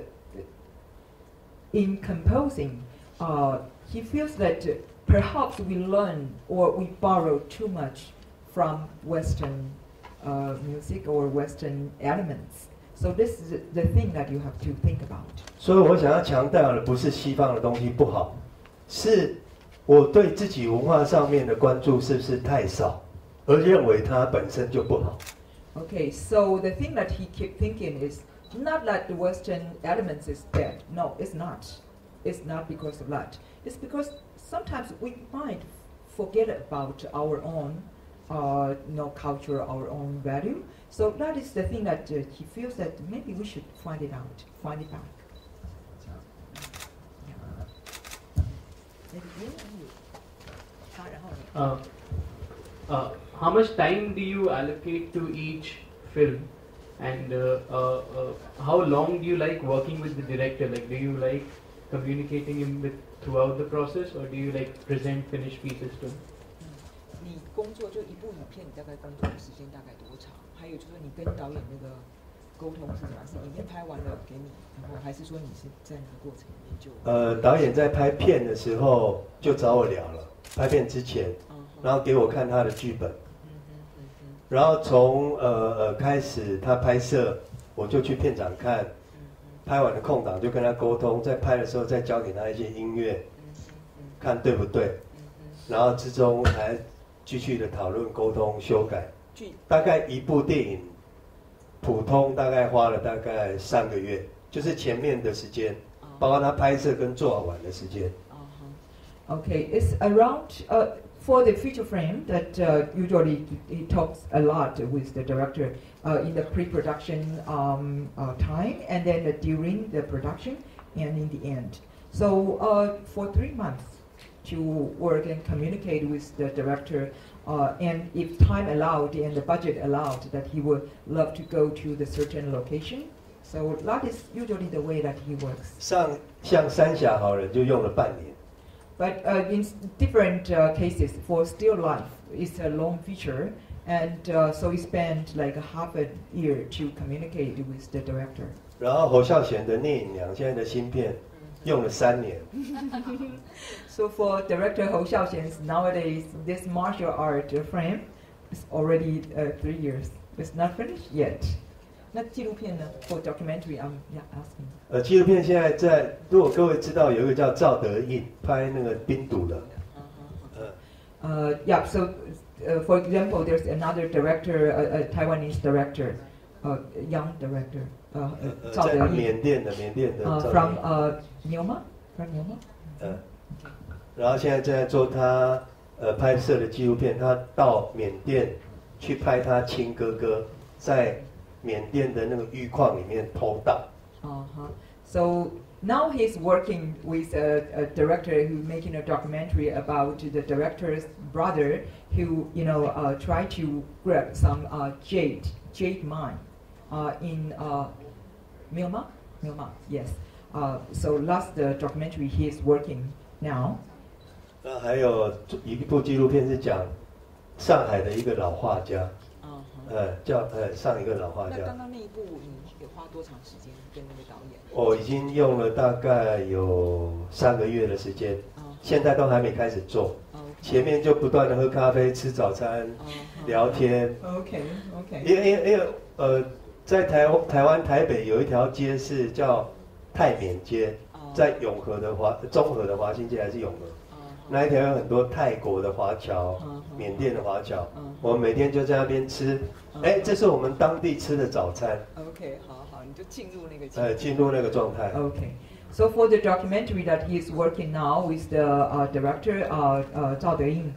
in composing, uh, he feels that perhaps we learn or we borrow too much from Western uh, music or Western elements. So this is the thing that you have to think about. 所以我想要强调的不是西方的东西不好，是我对自己文化上面的关注是不是太少，而认为它本身就不好。 Okay, so the thing that he keep thinking is not that the Western elements is bad. No, it's not. It's not because of that. It's because sometimes we might forget about our own, uh, you know, culture, our own value. So that is the thing that uh, he feels that maybe we should find it out, find it back. Uh, uh, how much time do you allocate to each film, and uh, uh, uh, how long do you like working with the director? Like, do you like communicating him with throughout the process, or do you like present finished pieces to him? 你工作就一部影片，你大概工作的时间大概多长？还有就是你跟导演那个沟通是怎么样？是影片拍完了给你，然后还是说你是在那个过程里面就？ 呃，导演在拍片的时候就找我聊了，拍片之前，然后给我看他的剧本，然后从呃呃开始他拍摄，我就去片场看，拍完的空档就跟他沟通，在拍的时候再交给他一些音乐，看对不对，然后之中还继续的讨论、沟通、修改。大概一部电影，普通大概花了大概三个月，就是前面的时间，包括他拍摄跟做完的时间。 Okay, it's around uh, for the feature frame that uh, usually he talks a lot with the director uh, in the pre-production um, uh, time, and then uh, during the production, and in the end. So uh, for three months to work and communicate with the director. Uh, and if time allowed and the budget allowed, that he would love to go to the certain location. So that is usually the way that he works. 像像三峡好了，就用了半年。 But uh, in different uh, cases, for Still Life, it's a long feature, and uh, so he spent like a half a year to communicate with the director. 然后侯孝贤的《聂隐娘》现在的新片用了三年。 So for director Hou Hsiao-Hsien's nowadays, this martial art frame is already uh, three years. It's not finished yet. 那纪录片呢 ？For documentary, I'm yeah, asking. 呃，纪录片现在在，如果各位知道有一个叫赵德胤拍那个冰毒的。 Uh, yeah. So, uh, for example, there's another director, a, a Taiwanese director, a young director, uh, 赵德胤。 在缅甸的缅甸的。 Uh, from uh, Myanmar, from Myanmar. 嗯。然后现在正在做他呃拍摄的纪录片，他到缅甸去拍他亲哥哥在缅甸的那个玉矿里面偷盗。 Uh-huh. So now he's working with a, a director who's making a documentary about the director's brother who, you know, uh, tried to grab some uh, jade, jade mine uh, in uh, Myanmar? Myanmar, yes. Uh, so that's the documentary he's working now. 那还有一部纪录片是讲上海的一个老画家，呃，叫呃上一个老画家。 那刚刚那一部你有花多长时间跟那个导演？ 我已经用了大概有三个月的时间，现在都还没开始做。前面就不断的喝咖啡、吃早餐、聊天。 OK OK。 因为因为因为呃，在台台湾台北有一条街是叫泰缅街，在永和的华中和的华新街还是永和？那一条有很多泰国的华侨、缅甸的华侨，我们每天就在那边吃。哎，这是我们当地吃的早餐。 OK， 好好，你就进入那个。 呃，进入那个状态。 Okay. So for the documentary that he's working now with the uh, director uh, uh, Zhao Deying,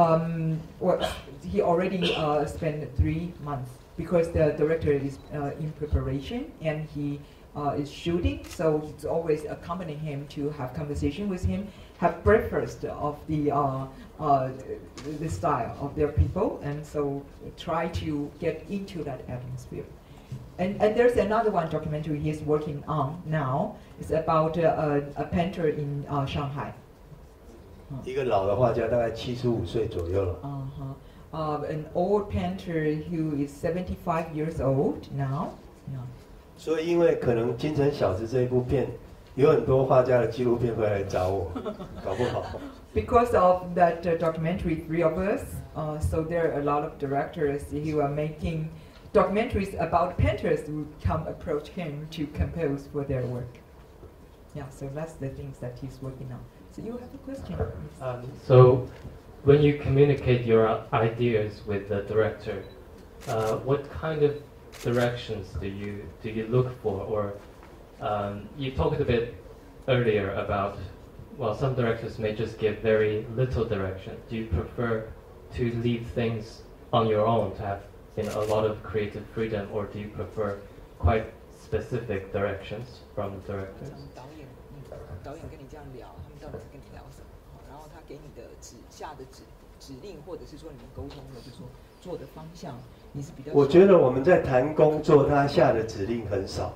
um, well, he already uh, spent three months because the director is uh, in preparation and he uh, is shooting. So it's always accompanying him to have conversation with him, have breakfast of the uh, uh, the style of their people, and so try to get into that atmosphere. And, and there's another one documentary he's working on now. It's about uh, a, a painter in uh, Shanghai. 一个老的画家，大概七十五岁左右了。 Uh-huh. Uh, an old painter who is seventy-five years old now. Yeah. 所以因为可能《金城小子》这一部片，有很多画家的纪录片会来找我，搞不好。 Because of that uh, documentary, three of us, uh, so there are a lot of directors who are making documentaries about painters who come approach him to compose for their work. Yeah, so that's the things that he's working on. So you have a question? Um, so when you communicate your ideas with the director, uh, what kind of directions do you do you look for? Or um, you talked a bit earlier about, well, some directors may just give very little direction. Do you prefer to leave things on your own to have, you know, a lot of creative freedom, or do you prefer quite specific directions from the directors? 导演，导演跟你这样聊，他们到底在跟你聊什么？然后他给你的指下的指指令，或者是说你们沟通的，就是说做的方向，你是比较。 我觉得我们在谈工作，他下的指令很少。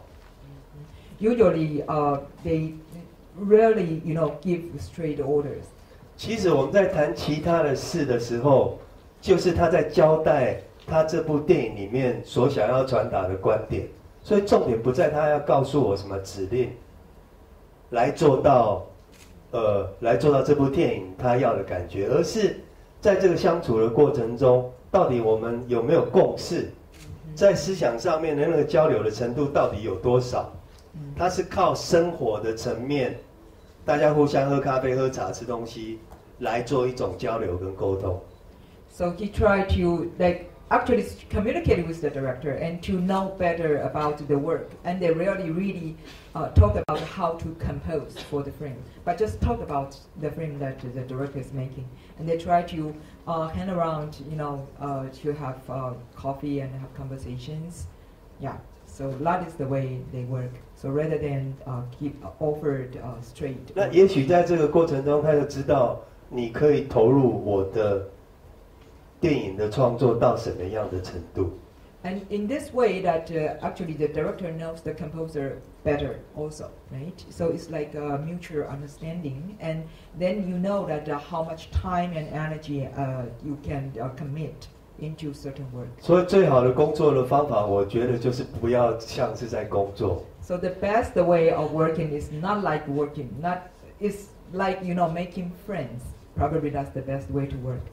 Usually, uh, they rarely, you know, give straight orders. 其实我们在谈其他的事的时候，就是他在交代他这部电影里面所想要传达的观点，所以重点不在他要告诉我什么指令，来做到，呃，来做到这部电影他要的感觉，而是在这个相处的过程中，到底我们有没有共识，在思想上面的那个交流的程度到底有多少？它是靠生活的层面，大家互相喝咖啡、喝茶、吃东西，来做一种交流跟沟通。 So he tried to like actually communicate with the director and to know better about the work. And they really, really uh, talk about how to compose for the film, but just talk about the film that the director is making. And they try to uh, hang around, you know, uh, to have uh, coffee and have conversations. Yeah. So that is the way they work. So rather than uh, keep offered uh, straight. 那也许在这个过程中，他就知道你可以投入我的电影的创作到什么样的程度。 And in this way, that uh, actually the director knows the composer better, also, right? So it's like a mutual understanding, and then you know that uh, how much time and energy uh, you can uh, commit into certain work. 所以最好的工作的方法，我觉得就是不要像是在工作。 So the best way of working is not like working, not it's like, you know, making friends. Probably that's the best way to work.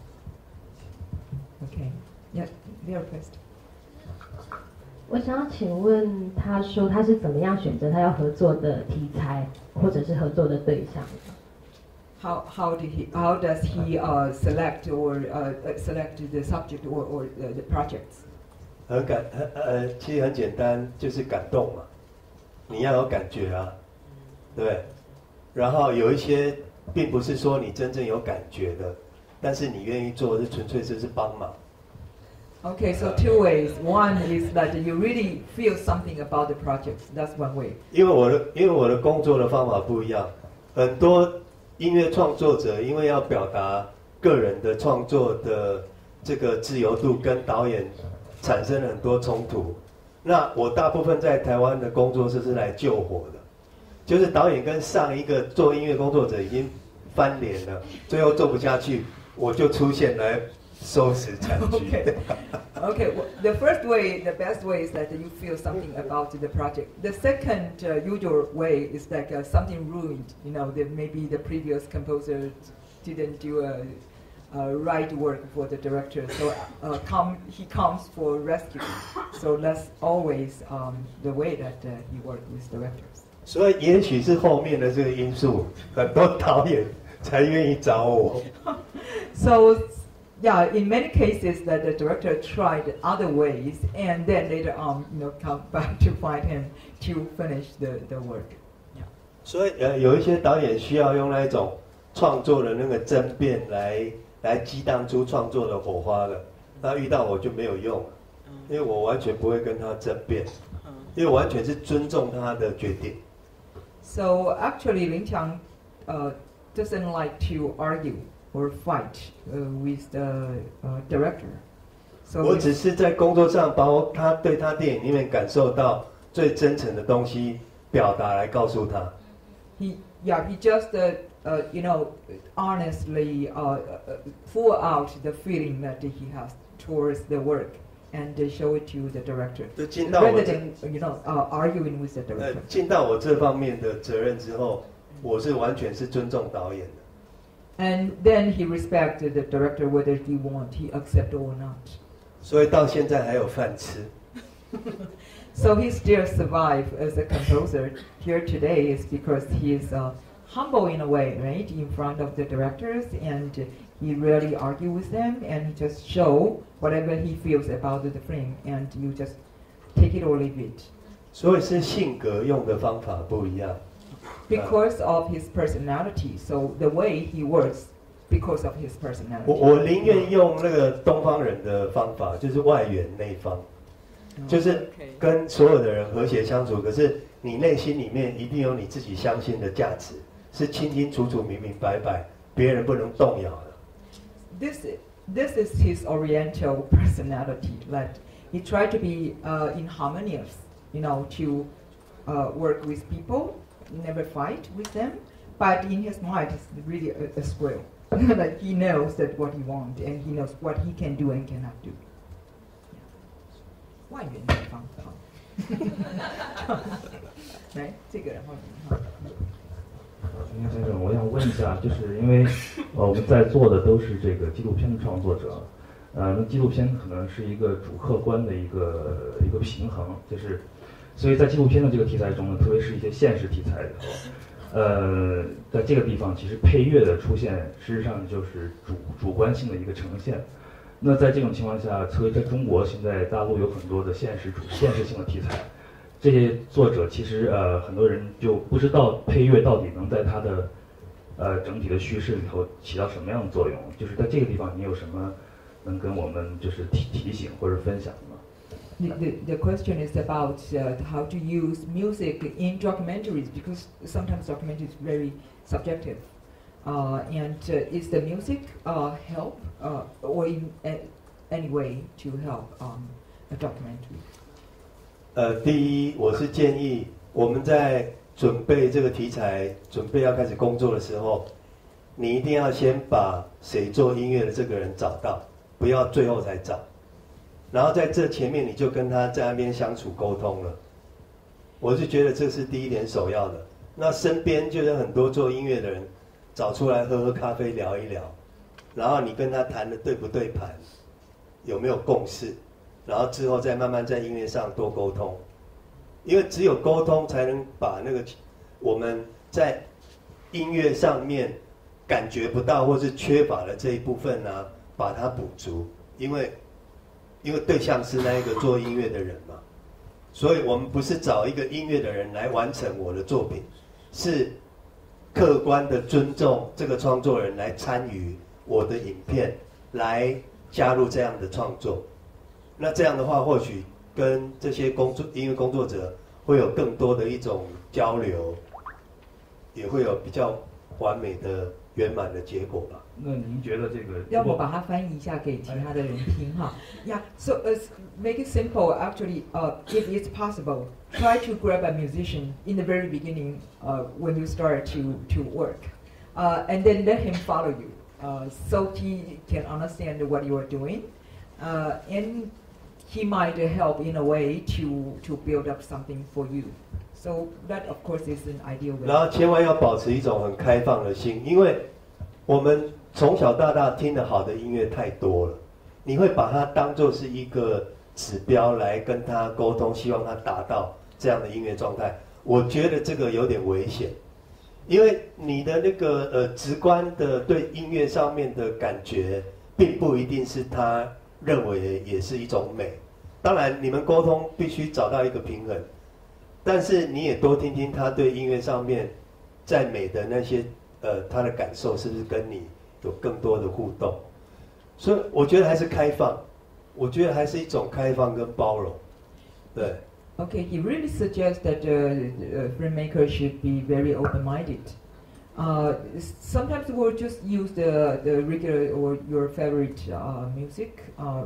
Okay, yeah, your first. 我想要请问，他说他是怎么样选择他要合作的题材，或者是合作的对象？ How how did he how does he uh, select or uh, select the subject or or uh, the projects? 很感很呃，其实很简单，就是感动嘛。你要有感觉啊，对不对？然后有一些并不是说你真正有感觉的，但是你愿意做，是纯粹就是帮忙。 Okay, so two ways. One is that you really feel something about the project. That's one way. 因为我的因为我的工作的方法不一样，很多音乐创作者因为要表达个人的创作的这个自由度，跟导演产生了很多冲突。那我大部分在台湾的工作室是来救火的，就是导演跟上一个做音乐工作者已经翻脸了，最后做不下去，我就出现来收拾残局。 Okay. Okay. Well, the first way, the best way is that you feel something about the project. The second uh, usual way is like uh, something ruined. You know, that maybe the previous composer didn't do a, a right work for the director, so uh, come he comes for rescue. So that's always um, the way that uh, he works with directors. 所以也许是后面的这个因素，很多导演才愿意找我。 So. Yeah, in many cases that the director tried other ways and then later on, you know, come back to find him to finish the, the work. Yeah. 所以呃，有一些导演需要用那一种创作的那个争辩来来激荡出创作的火花的。那遇到我就没有用，因为我完全不会跟他争辩，因为我完全是尊重他的决定。 So actually, Lim Giong uh, doesn't like to argue or fight uh, with the uh, director. So 我只是在工作上把我他对他电影里面感受到最真诚的东西表达来告诉他。 He yeah he just uh, uh, you know honestly uh, uh, pour out the feeling that he has towards the work and uh, show it to the director rather than you know uh, arguing with the director. 呃，尽到我这方面的责任之后，我是完全是尊重导演的。 And then he respected the director whether he want, he accept or not. 所以到现在还有饭吃。 So he still survive as a composer here today is because he is uh, humble in a way, right, in front of the directors, and he rarely argue with them, and he just show whatever he feels about the film, and you just take it or leave it. 所以是性格用的方法不一样。 Because of his personality, so the way he works, because of his personality. 我我宁愿用那个东方人的方法，就是外圆内方，就是跟所有的人和谐相处。可是你内心里面一定有你自己相信的价值，是清清楚楚、明明白白，别人不能动摇的。 This this is his Oriental personality. That he tried to be uh, in harmonious, you know, to uh, work with people. Never fight with them, but in his mind, he's really a, a squirrel. Like he knows that what he wants, and he knows what he can do and cannot do. 外圆内方，好。来，这个然后你好。 林先生，我想问一下，就是因为呃我们在座的都是这个纪录片的创作者，呃，那纪录片可能是一个主客观的一个一个平衡，就是。所以在纪录片的这个题材中呢，特别是一些现实题材里头，呃，在这个地方其实配乐的出现，事实上就是主主观性的一个呈现。那在这种情况下，特别在中国现在大陆有很多的现实主现实性的题材，这些作者其实呃很多人就不知道配乐到底能在它的呃整体的叙事里头起到什么样的作用。就是在这个地方，你有什么能跟我们就是提提醒或者分享的吗？ The, the, the question is about uh, how to use music in documentaries, because sometimes documentary is very subjective. Uh, and uh, is the music uh, help uh, or in a, any way to help um, a documentary? 呃，第一，我是建议我们在准备这个题材、准备要开始工作的时候，你一定要先把谁做音乐的这个人找到，不要最后才找。 然后在这前面你就跟他在那边相处沟通了，我是觉得这是第一点首要的。那身边就有很多做音乐的人，找出来喝喝咖啡聊一聊，然后你跟他谈的对不对盘，有没有共识，然后之后再慢慢在音乐上多沟通，因为只有沟通才能把那个我们在音乐上面感觉不到或是缺乏的这一部分呢、啊，把它补足，因为。 因为对象是那一个做音乐的人嘛，所以我们不是找一个音乐的人来完成我的作品，是客观的尊重这个创作人来参与我的影片，来加入这样的创作。 那这样的话，或许跟这些工作音乐工作者会有更多的一种交流，也会有比较完美的圆满的结果吧。 那您觉得这个？ 让我把它翻译一下给其他的人听哈。Yeah, so uh, make it simple. Actually, uh, if it's possible, try to grab a musician in the very beginning uh, when you start to to work, uh, and then let him follow you, uh, so he can understand what you are doing, uh, and he might help in a way to to build up something for you. So that, of course, is an ideal way. 然后千万要保持一种很开放的心，因为我们从小到大听的好的音乐太多了，你会把它当作是一个指标来跟他沟通，希望他达到这样的音乐状态。我觉得这个有点危险，因为你的那个呃直观的对音乐上面的感觉，并不一定是他认为也是一种美。当然，你们沟通必须找到一个平衡，但是你也多听听他对音乐上面在美的那些呃他的感受，是不是跟你有更多的互动？所以我觉得还是开放，我觉得还是一种开放跟包容，对。 Okay, he really suggests that uh, uh, filmmakers should be very open-minded. Uh, sometimes we'll just use the, the regular or your favorite uh, music, uh,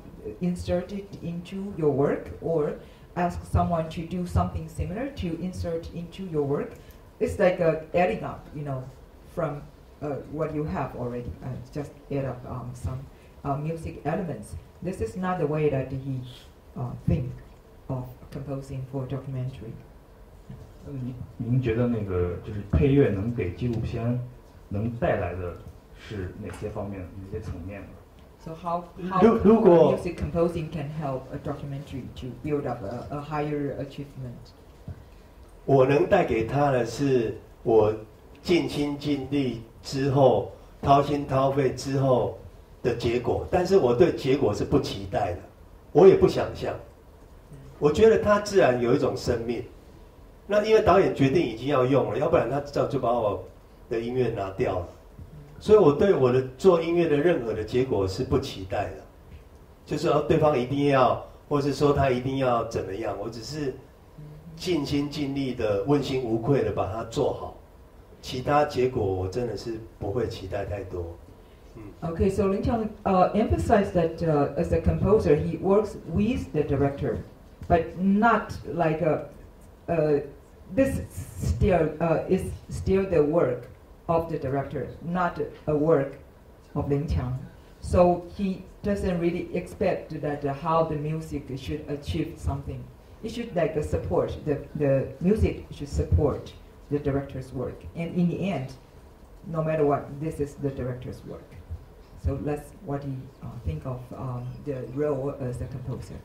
insert it into your work, or ask someone to do something similar to insert into your work. It's like uh, adding up, you know, from uh, what you have already. Uh, just add up um, some uh, music elements. This is not the way that he uh, think of composing for documentary. 您您觉得那个就是配乐能给纪录片能带来的是哪些方面、哪些层面呢？ So how how, how music composing can help a documentary to build up a, a higher achievement? 我能带给他的是我尽心尽力之后、掏心掏肺之后的结果，但是我对结果是不期待的，我也不想象。我觉得它自然有一种生命。那因为导演决定已经要用了，要不然他早就把我的音乐拿掉了。所以我对我的做音乐的任何的结果是不期待的，就是说对方一定要，或是说他一定要怎么样，我只是尽心尽力的、问心无愧的把它做好。其他结果我真的是不会期待太多。 Okay, so Lim Giong uh, emphasized that uh, as a composer, he works with the director, but not like a, uh, this still uh, is still the work of the director, not a work of Lim Giong. So he doesn't really expect that uh, how the music should achieve something. It should like uh, support the the music should support the director's work, and in the end, no matter what, this is the director's work. So that's what he uh, think of um, the role as a composer.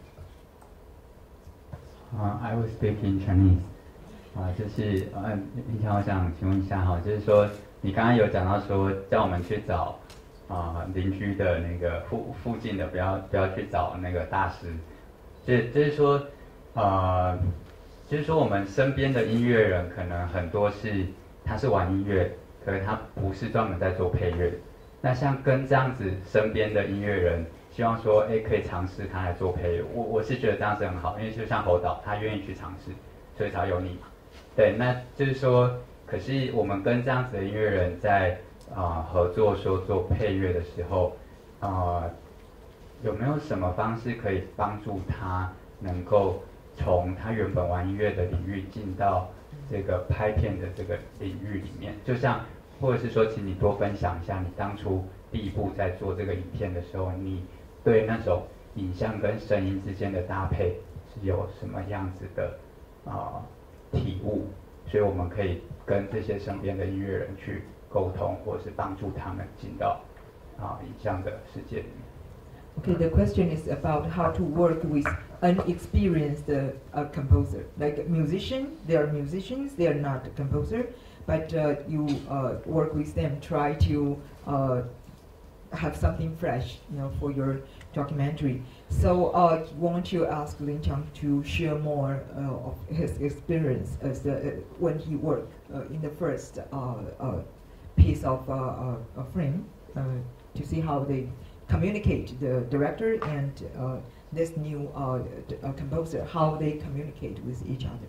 Uh, I will speak in Chinese. 啊，就是呃，林强，我想请问一下哈，就是说你刚刚有讲到说叫我们去找啊邻居的那个附附近的，不要不要去找那个大师，就就是说呃，就是说我们身边的音乐人可能很多是他是玩音乐，可是他不是专门在做配乐。那像跟这样子身边的音乐人，希望说，哎，可以尝试他来做配乐。我我是觉得这样是很好，因为就像侯导，他愿意去尝试，所以才有你嘛。对，那就是说，可是我们跟这样子的音乐人在啊、呃、合作说做配乐的时候，啊、呃，有没有什么方式可以帮助他能够从他原本玩音乐的领域进到这个拍片的这个领域里面？就像。或者是说，请你多分享一下你当初第一步在做这个影片的时候，你对那种影像跟声音之间的搭配是有什么样子的啊、呃、体悟？所以我们可以跟这些身边的音乐人去沟通，或者是帮助他们进到啊、呃、影像的世界里面。 Okay, the question is about how to work with unexperienced uh, composer. Like a musician, they are musicians, they are not a composer. But uh, you uh, work with them, try to uh, have something fresh, you know, for your documentary. So uh, want to ask Lim Giong to share more uh, of his experience as the, uh, when he worked uh, in the first uh, uh, piece of uh, uh, a film, uh, to see how they communicate the director and uh, this new uh, uh, composer, how they communicate with each other?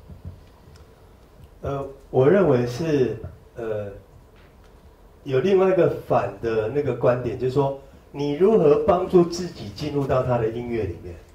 呃，我认为是呃，有另外一个反的那个观点，就是说，你如何帮助自己进入到他的音乐里面？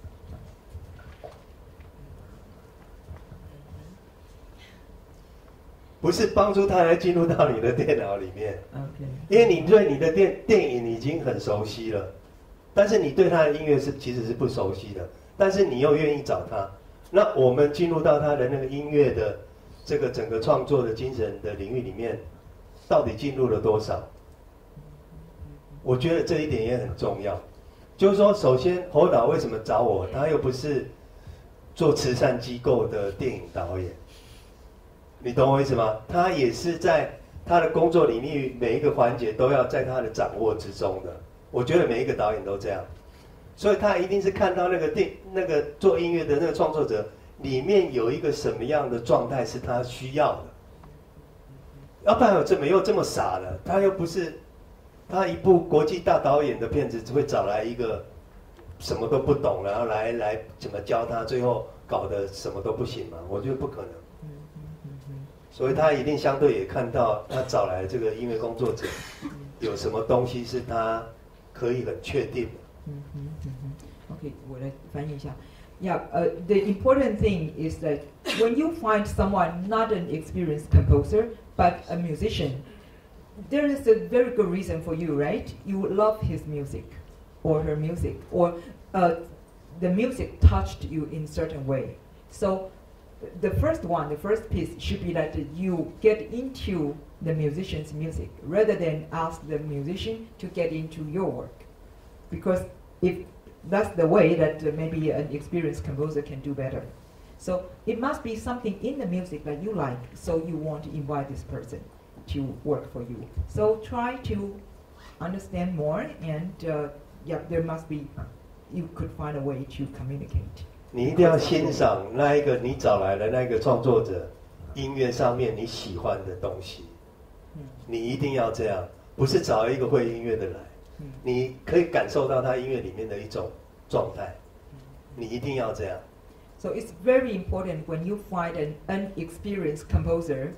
不是帮助他来进入到你的电脑里面。 Okay. 因为你对你的电电影已经很熟悉了，但是你对他的音乐是其实是不熟悉的，但是你又愿意找他，那我们进入到他的那个音乐的这个整个创作的精神的领域里面，到底进入了多少？我觉得这一点也很重要。就是说，首先侯导为什么找我？他又不是做慈善机构的电影导演，你懂我意思吗？他也是在他的工作领域每一个环节都要在他的掌握之中的。我觉得每一个导演都这样，所以他一定是看到那个电那个做音乐的那个创作者里面有一个什么样的状态是他需要的，要不然有这没有这么傻了，他又不是他一部国际大导演的片子只会找来一个什么都不懂，然后来来怎么教他，最后搞得什么都不行嘛？我觉得不可能。所以他一定相对也看到他找来这个音乐工作者有什么东西是他可以很确定的。 嗯哼嗯哼 OK， 我来翻译一下。Yeah, uh, the important thing is that when you find someone not an experienced composer but a musician, there is a very good reason for you, right? You love his music or her music, or uh, the music touched you in a certain way. So the first one, the first piece should be that you get into the musician's music rather than ask the musician to get into your work. Because if that's the way that uh, maybe an experienced composer can do better. So it must be something in the music that you like, so you want to invite this person to work for you. So try to understand more, and uh, yeah, there must be, you could find a way to communicate. 你一定要欣赏那一个你找来的那个创作者音乐上面你喜欢的东西，你一定要这样，不是找一个会音乐的来，你可以感受到他音乐里面的一种状态，你一定要这样。 So it's very important when you find an unexperienced composer,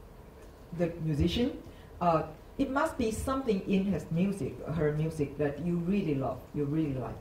the musician, uh, it must be something in his music, her music that you really love, you really like.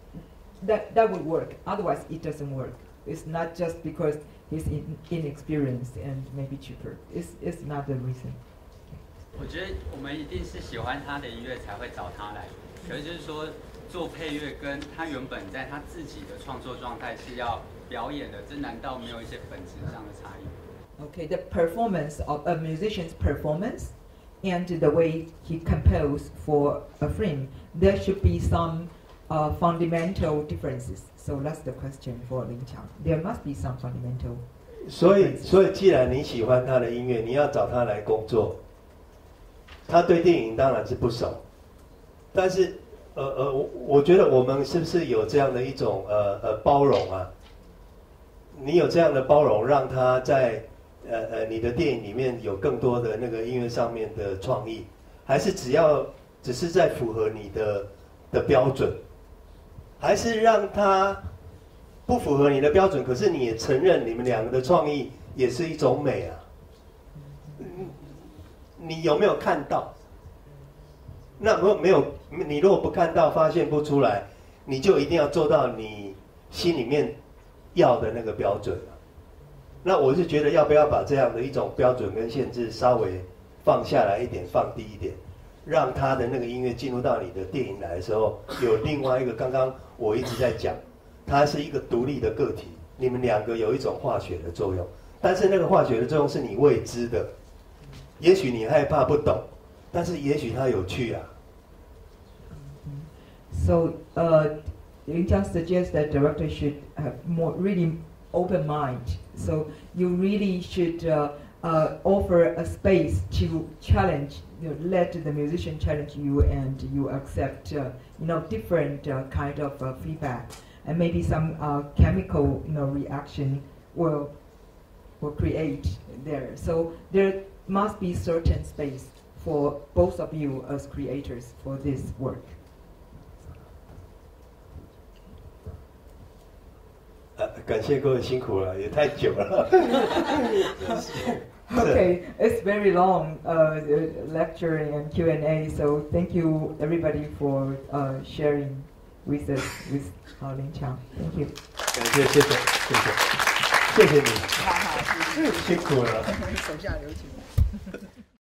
That that would work. Otherwise, it doesn't work. It's not just because he's in, inexperienced and maybe cheaper. It's it's not the reason. 我觉得我们一定是喜欢他的音乐才会找他来。可是就是说，做配乐跟他原本在他自己的创作状态是要表演的，这难道没有一些本质上的差异？ Okay, the performance of a musician's performance and the way he composed for a film, there should be some Uh, fundamental differences. So that's the question for Lim Giong. There must be some fundamental. 所以，所以既然你喜欢他的音乐，你要找他来工作。他对电影当然是不熟，但是，呃呃，我我觉得我们是不是有这样的一种呃呃包容啊？你有这样的包容，让他在呃呃你的电影里面有更多的那个音乐上面的创意，还是只要只是在符合你的的标准？还是让他不符合你的标准，可是你也承认你们两个的创意也是一种美啊。你有没有看到？那如果没有，你如果不看到，发现不出来，你就一定要做到你心里面要的那个标准啊。那我是觉得，要不要把这样的一种标准跟限制稍微放下来一点，放低一点，让他的那个音乐进入到你的电影来的时候，有另外一个刚刚我一直在讲，它是一个独立的个体，你们两个有一种化学的作用，但是那个化学的作用是你未知的，也许你害怕不懂，但是也许它有趣啊。 So, uh, Lim Giong suggests that director should have more really open mind. So you really should uh, uh, offer a space to challenge. You know, let the musician challenge you, and you accept, uh, you know, different uh, kind of uh, feedback, and maybe some uh, chemical, you know, reaction will will create there. So there must be certain space for both of you as creators for this work. 呃，感谢各位辛苦了，也太久了。 Okay, it's very long uh, lecturing and Q and A, so thank you everybody for uh, sharing with us with uh, Lim Giong. Thank you. 感谢，谢谢，谢谢，谢谢你，辛苦了。 手下留情。